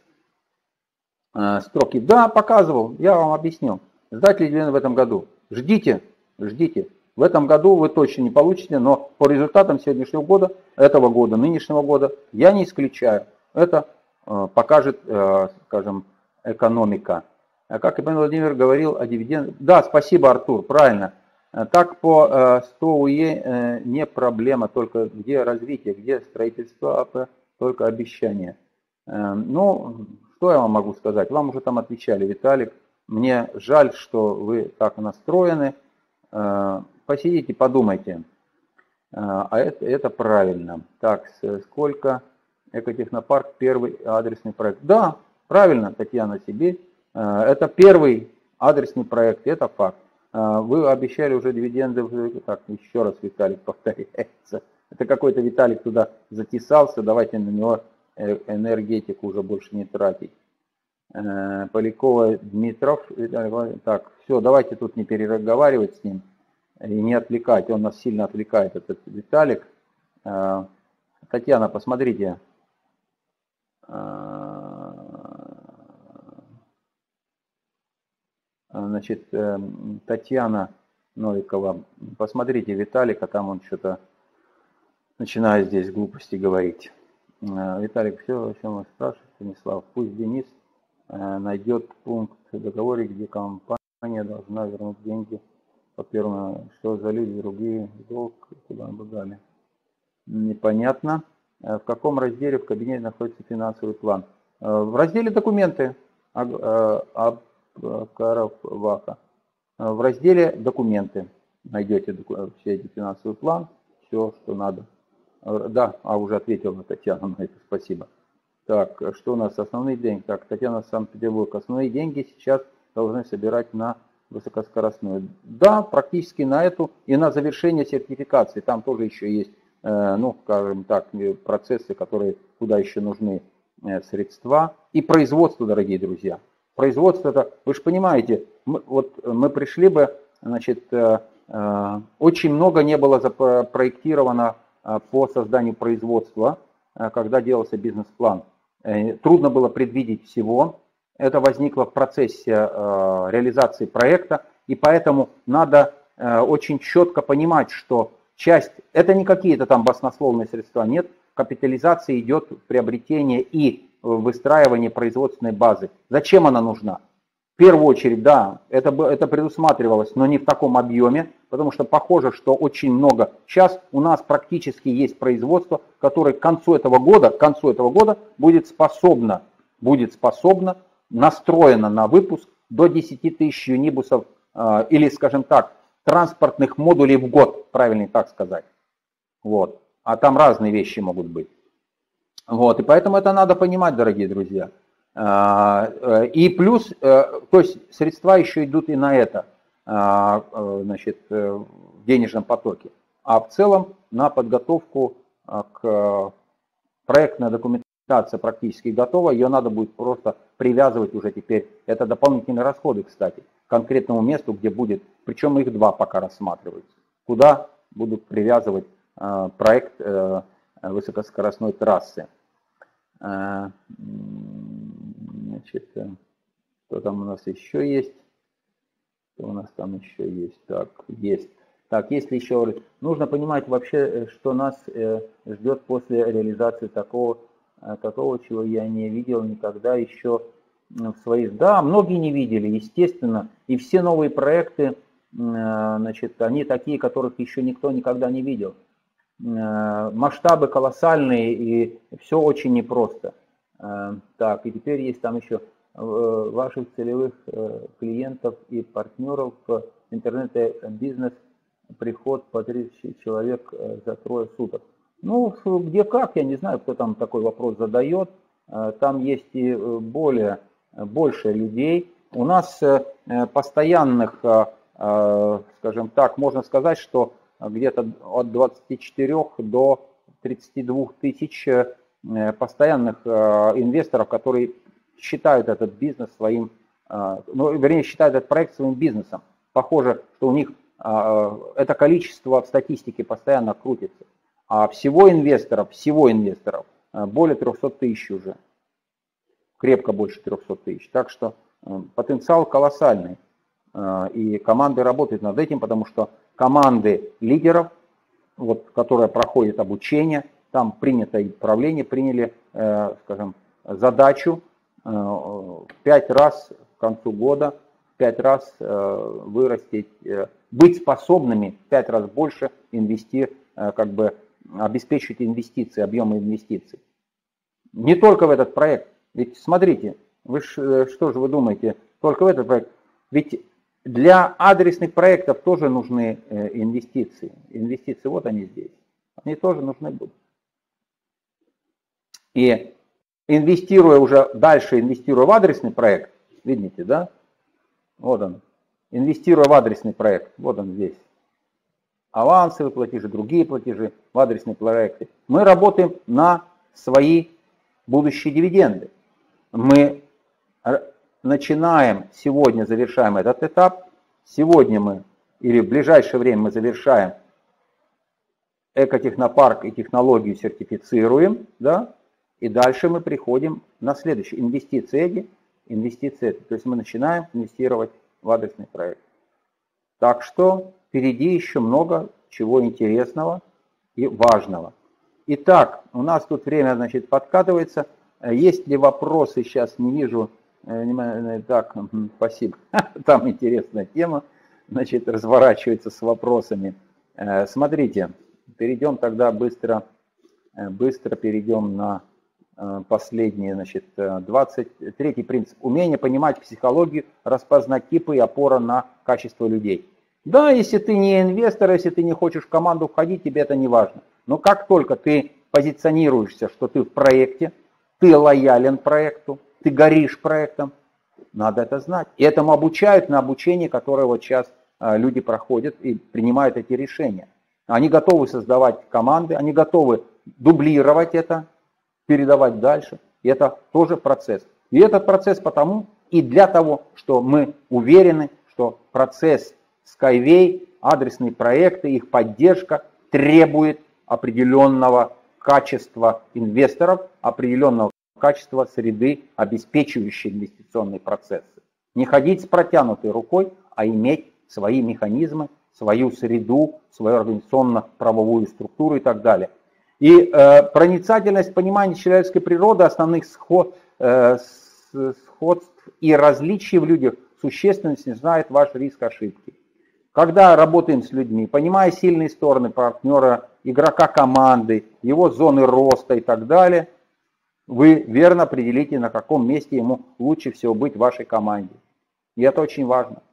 Строки, да, показывал, я вам объяснил. Сдать ли дивиденды в этом году? Ждите, ждите. В этом году вы точно не получите, но по результатам сегодняшнего года, этого года, нынешнего года, я не исключаю. Это покажет, скажем, экономика. Как Иван Владимир говорил о дивидендах. Да, спасибо, Артур, правильно. Так по сто УЕ не проблема, только где развитие, где строительство, а только обещание. Ну, что я вам могу сказать? Вам уже там отвечали, Виталик. Мне жаль, что вы так настроены. Посидите, подумайте. А это, это правильно. Так, сколько Экотехнопарк первый адресный проект? Да, правильно, Татьяна Сибирь. Это первый адресный проект, это факт. Вы обещали уже дивиденды. Так, еще раз Виталик повторяется. Это какой-то Виталик туда затесался. Давайте на него энергетику уже больше не тратить. Полякова Дмитров. Так, все, давайте тут не переговаривать с ним и не отвлекать. Он нас сильно отвлекает, этот Виталик. Татьяна, посмотрите. Значит, Татьяна Новикова, посмотрите Виталика, там он что-то начинает здесь глупости говорить. Виталик, все, о чем вы спрашиваете, Станислав, пусть Денис найдет пункт в договоре, где компания должна вернуть деньги по первому, что за люди, другие, долг, куда бы дали. Непонятно. В каком разделе в кабинете находится финансовый план? В разделе документы. Абкаров Ваха. В разделе документы найдете все эти финансовый план, все, что надо. Да, а уже ответила Татьяна на это, спасибо. Так, что у нас основные деньги? Так, Татьяна, Санкт-Петербург. Основные деньги сейчас должны собирать на высокоскоростную. Да, практически на эту и на завершение сертификации. Там тоже еще есть, ну, скажем так, процессы, которые куда еще нужны средства. И производство, дорогие друзья. Производство, это, вы же понимаете, мы, вот мы пришли бы, значит, очень много не было запроектировано по созданию производства, когда делался бизнес-план. Трудно было предвидеть всего. Это возникло в процессе реализации проекта, и поэтому надо очень четко понимать, что часть, это не какие-то там баснословные средства, нет, капитализация идет в приобретение и выстраивание производственной базы. Зачем она нужна? В первую очередь, да, это, это предусматривалось, но не в таком объеме, потому что похоже, что очень много. Сейчас у нас практически есть производство, которое к концу этого года, к концу этого года будет способно, будет способно, настроено на выпуск до десяти тысяч юнибусов или, скажем так, транспортных модулей в год, правильно так сказать. Вот. А там разные вещи могут быть. Вот. И поэтому это надо понимать, дорогие друзья. И плюс, то есть средства еще идут и на это, значит, в денежном потоке. А в целом на подготовку к проектной документации практически готова. Ее надо будет просто привязывать уже теперь. Это дополнительные расходы, кстати, к конкретному месту, где будет. Причем их два пока рассматриваются. Куда будут привязывать проект высокоскоростной трассы. Значит, что там у нас еще есть? Что у нас там еще есть? Так, есть. Так, если еще... Нужно понимать вообще, что нас ждет после реализации такого, такого, чего я не видел никогда еще в своих... Да, многие не видели, естественно. И все новые проекты, значит, они такие, которых еще никто никогда не видел. Масштабы колоссальные, и все очень непросто. Так, и теперь есть там еще ваших целевых клиентов и партнеров в интернет-бизнес, приход по тридцать человек за трое суток. Ну, где как, я не знаю, кто там такой вопрос задает. Там есть и более, больше людей. У нас постоянных, скажем так, можно сказать, что где-то от двадцати четырёх до тридцати двух тысяч постоянных инвесторов, которые считают этот бизнес своим, ну, вернее, считают этот проект своим бизнесом. Похоже, что у них это количество в статистике постоянно крутится. А всего инвесторов, всего инвесторов более трёхсот тысяч уже. Крепко больше трёхсот тысяч. Так что потенциал колоссальный. И команды работают над этим, потому что команды лидеров, вот, которые проходят обучение, там принято управление, приняли, э, скажем, задачу э, в пять раз к концу года, в пять раз э, вырастить, э, быть способными в пять раз больше инвести, э, как бы обеспечить инвестиции, объемы инвестиций. Не только в этот проект. Ведь смотрите, вы ж, что же вы думаете, только в этот проект? Ведь для адресных проектов тоже нужны инвестиции. Инвестиции, вот они здесь. Они тоже нужны будут. И инвестируя уже дальше, инвестируя в адресный проект, видите, да? Вот он. Инвестируя в адресный проект, вот он здесь. Авансовые платежи, другие платежи в адресные проекты. Мы работаем на свои будущие дивиденды. Мы начинаем, сегодня завершаем этот этап, сегодня мы, или в ближайшее время мы завершаем экотехнопарк и технологию сертифицируем, да, и дальше мы приходим на следующий, инвестиции эти, инвестиции эти, то есть мы начинаем инвестировать в адресный проект. Так что впереди еще много чего интересного и важного. Итак, у нас тут время, значит, подкатывается. Есть ли вопросы? Сейчас не вижу. Так, спасибо. Там интересная тема, значит, разворачивается с вопросами. Смотрите, перейдем тогда быстро, быстро перейдем на последний, значит, двадцать третий принцип. Умение понимать психологию, распознать типы и опора на качество людей. Да, если ты не инвестор, если ты не хочешь в команду входить, тебе это не важно. Но как только ты позиционируешься, что ты в проекте, ты лоялен проекту, ты горишь проектом, надо это знать. И этому обучают на обучении, которое вот сейчас люди проходят и принимают эти решения. Они готовы создавать команды, они готовы дублировать это, передавать дальше. И это тоже процесс. И этот процесс потому и для того, что мы уверены, что процесс Skyway, адресные проекты, их поддержка требует определенного качества инвесторов, определенного качества среды, обеспечивающей инвестиционные процессы. Не ходить с протянутой рукой, а иметь свои механизмы, свою среду, свою организационно-правовую структуру и так далее. И э, проницательность, понимание человеческой природы, основных сход, э, сходств и различий в людях существенно снижает ваш риск ошибки. Когда работаем с людьми, понимая сильные стороны партнера, игрока команды, его зоны роста и так далее, вы верно определите, на каком месте ему лучше всего быть в вашей команде. И это очень важно.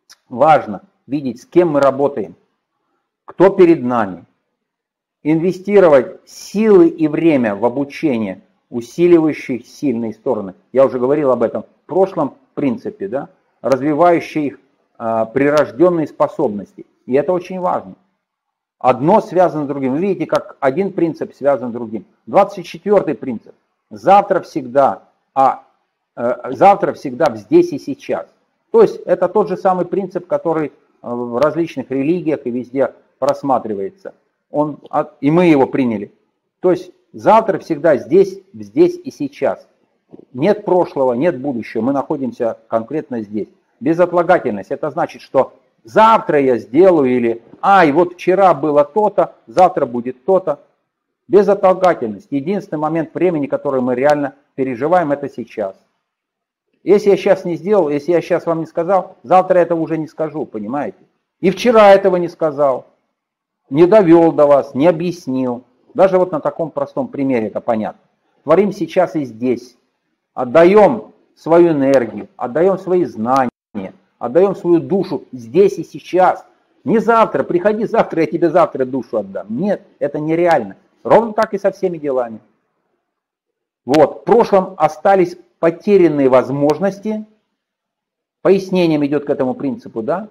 важно видеть, с кем мы работаем, кто перед нами. Инвестировать силы и время в обучение, усиливающих сильные стороны. Я уже говорил об этом в прошлом принципе, да? Развивающие их а, прирожденные способности. И это очень важно. Одно связано с другим. Вы видите, как один принцип связан с другим. двадцать четвёртый принцип. Завтра всегда, а э, завтра всегда здесь и сейчас. То есть это тот же самый принцип, который в различных религиях и везде просматривается. Он, и мы его приняли. То есть завтра всегда здесь, здесь и сейчас. Нет прошлого, нет будущего. Мы находимся конкретно здесь. Безотлагательность. Это значит, что завтра я сделаю или ай, вот вчера было то-то, завтра будет то-то. Безотлагательность. Единственный момент времени, который мы реально переживаем, это сейчас. Если я сейчас не сделал, если я сейчас вам не сказал, завтра я этого уже не скажу, понимаете? И вчера этого не сказал, не довел до вас, не объяснил. Даже вот на таком простом примере это понятно. Творим сейчас и здесь. Отдаем свою энергию, отдаем свои знания, отдаем свою душу здесь и сейчас. Не завтра, приходи завтра, я тебе завтра душу отдам. Нет, это нереально. Ровно так и со всеми делами. Вот, в прошлом остались потерянные возможности. Пояснением идет к этому принципу, да?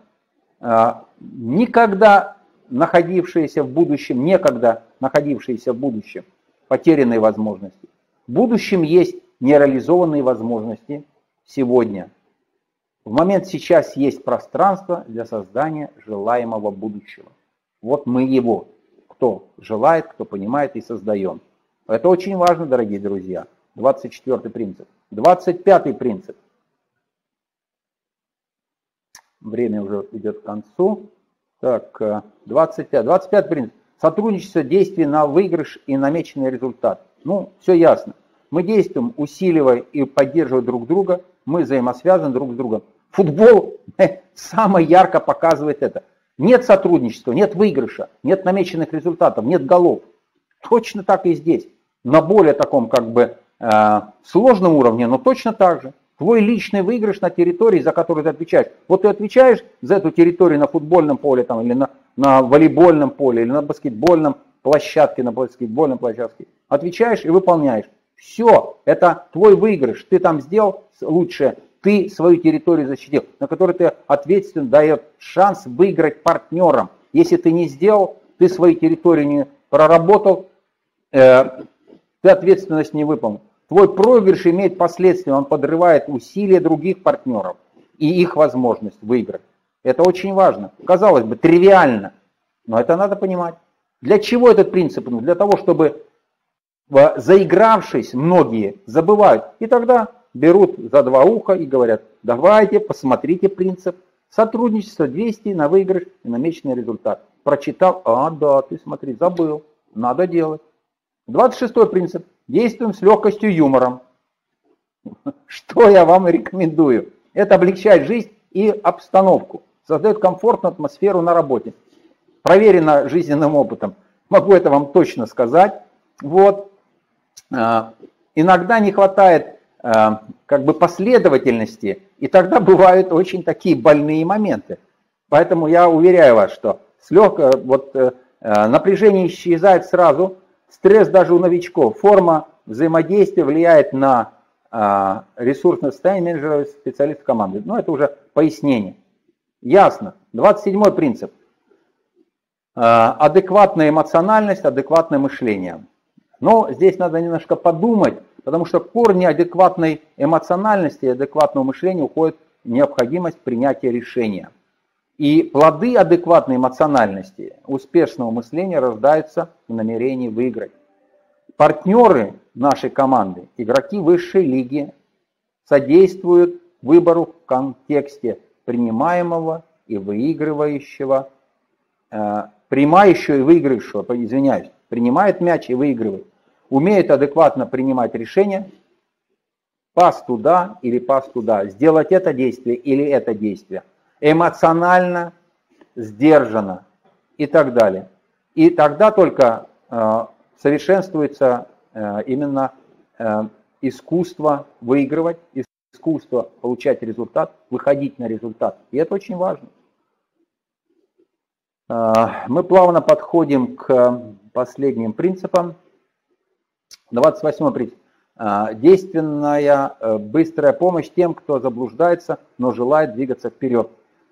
Никогда находившиеся в будущем, некогда находившиеся в будущем потерянные возможности. В будущем есть нереализованные возможности сегодня. В момент сейчас есть пространство для создания желаемого будущего. Вот мы его, кто желает, кто понимает, и создаем. Это очень важно, дорогие друзья. двадцать четвёртый принцип. двадцать пятый принцип. Время уже идет к концу. Так, двадцать пятый. двадцать пятый принцип. Сотрудничество, действие на выигрыш и намеченный результат. Ну, все ясно. Мы действуем, усиливая и поддерживая друг друга. Мы взаимосвязаны друг с другом. Футбол самое ярко показывает это. Нет сотрудничества, нет выигрыша, нет намеченных результатов, нет голов. Точно так и здесь. На более таком как бы э, сложном уровне, но точно так же. Твой личный выигрыш на территории, за которую ты отвечаешь. Вот ты отвечаешь за эту территорию на футбольном поле, там, или на, на волейбольном поле, или на баскетбольном площадке, на баскетбольном площадке. Отвечаешь и выполняешь. Все, это твой выигрыш. Ты там сделал лучшее. Ты свою территорию защитил, на которой ты ответственно дает шанс выиграть партнерам. Если ты не сделал, ты свою территорию не проработал, э, ты ответственность не выполнил. Твой проигрыш имеет последствия, он подрывает усилия других партнеров и их возможность выиграть. Это очень важно. Казалось бы, тривиально, но это надо понимать. Для чего этот принцип? Для того, чтобы, заигравшись, многие забывают. И тогда берут за два уха и говорят, давайте, посмотрите принцип. Сотрудничество, действий на выигрыш и намеченный результат. Прочитал, а да, ты смотри, забыл, надо делать. двадцать шестой принцип. Действуем с легкостью и юмором. Что я вам рекомендую? Это облегчает жизнь и обстановку. Создает комфортную атмосферу на работе. Проверено жизненным опытом. Могу это вам точно сказать. Вот. Иногда не хватает как бы последовательности, и тогда бывают очень такие больные моменты. Поэтому я уверяю вас, что с легко, вот, напряжение исчезает сразу. Стресс даже у новичков. Форма взаимодействия влияет на а, ресурсное состояние менеджера и специалиста команды. Но это уже пояснение. Ясно. двадцать седьмой принцип. А, адекватная эмоциональность, адекватное мышление. Но здесь надо немножко подумать, потому что в корне адекватной эмоциональности и адекватного мышления уходит необходимость принятия решения. И плоды адекватной эмоциональности, успешного мышления рождаются в намерении выиграть. Партнеры нашей команды, игроки высшей лиги, содействуют выбору в контексте принимаемого и выигрывающего, э, принимающего и выигрывающего, извиняюсь, принимает мяч и выигрывает. Умеют адекватно принимать решения, пас туда или пас туда, сделать это действие или это действие. Эмоционально, сдержанно и так далее. И тогда только э, совершенствуется э, именно э, искусство выигрывать, искусство получать результат, выходить на результат. И это очень важно. Мы плавно подходим к последним принципам. двадцать восьмой принцип. Действенная, быстрая помощь тем, кто заблуждается, но желает двигаться вперед.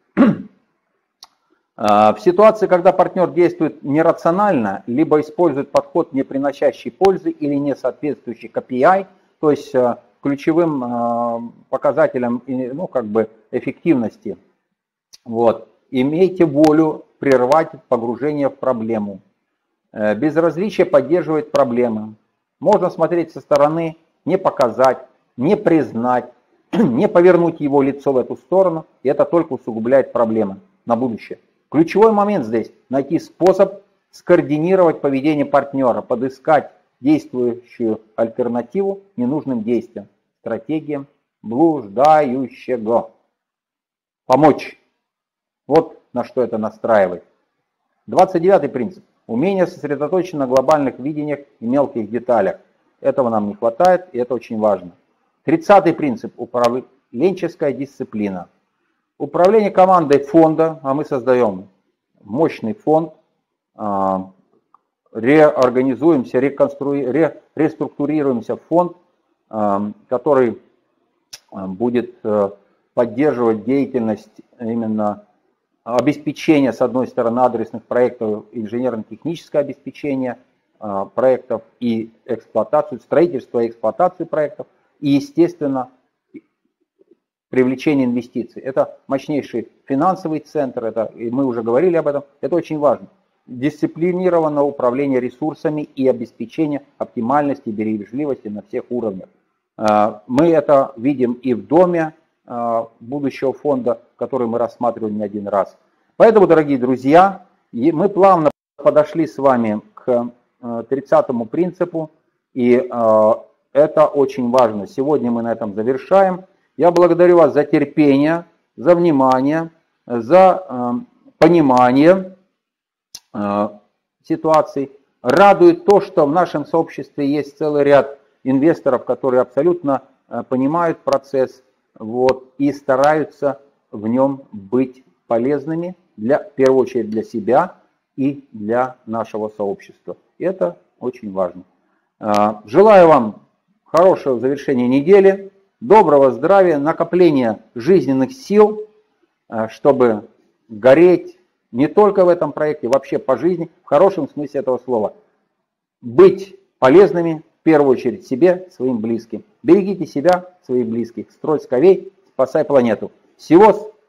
В ситуации, когда партнер действует нерационально, либо использует подход, не приносящий пользы или не соответствующий кей пи ай, то есть ключевым показателям, ну, как бы эффективности, вот, имейте волю прервать погружение в проблему. Безразличие поддерживает проблемы. Можно смотреть со стороны, не показать, не признать, не повернуть его лицо в эту сторону, и это только усугубляет проблемы на будущее. Ключевой момент здесь – найти способ скоординировать поведение партнера, подыскать действующую альтернативу ненужным действиям, стратегиям блуждающего. Помочь. Вот на что это настраивает. двадцать девятый принцип. Умение сосредоточиться на глобальных видениях и мелких деталях. Этого нам не хватает, и это очень важно. тридцатый принцип. Управленческая дисциплина. Управление командой фонда, а мы создаем мощный фонд, реорганизуемся, реконструируем, реструктурируемся в фонд, который будет поддерживать деятельность именно обеспечения, с одной стороны, адресных проектов, инженерно-техническое обеспечение проектов и эксплуатацию, строительство и эксплуатацию проектов, и, естественно, привлечение инвестиций. Это мощнейший финансовый центр, это, и мы уже говорили об этом, это очень важно. Дисциплинированное управление ресурсами и обеспечение оптимальности и бережливости на всех уровнях. Мы это видим и в доме будущего фонда, который мы рассматривали не один раз. Поэтому, дорогие друзья, мы плавно подошли с вами к тридцатому принципу, и это очень важно. Сегодня мы на этом завершаем. Я благодарю вас за терпение, за внимание, за понимание ситуации. Радует то, что в нашем сообществе есть целый ряд инвесторов, которые абсолютно понимают процесс, вот, и стараются в нем быть полезными, для, в первую очередь для себя и для нашего сообщества. И это очень важно. Желаю вам хорошего завершения недели, доброго здравия, накопления жизненных сил, чтобы гореть не только в этом проекте, вообще по жизни, в хорошем смысле этого слова. Быть полезными, в первую очередь, себе, своим близким. Берегите себя, своих близких. Строй скорей, спасай планету. Всего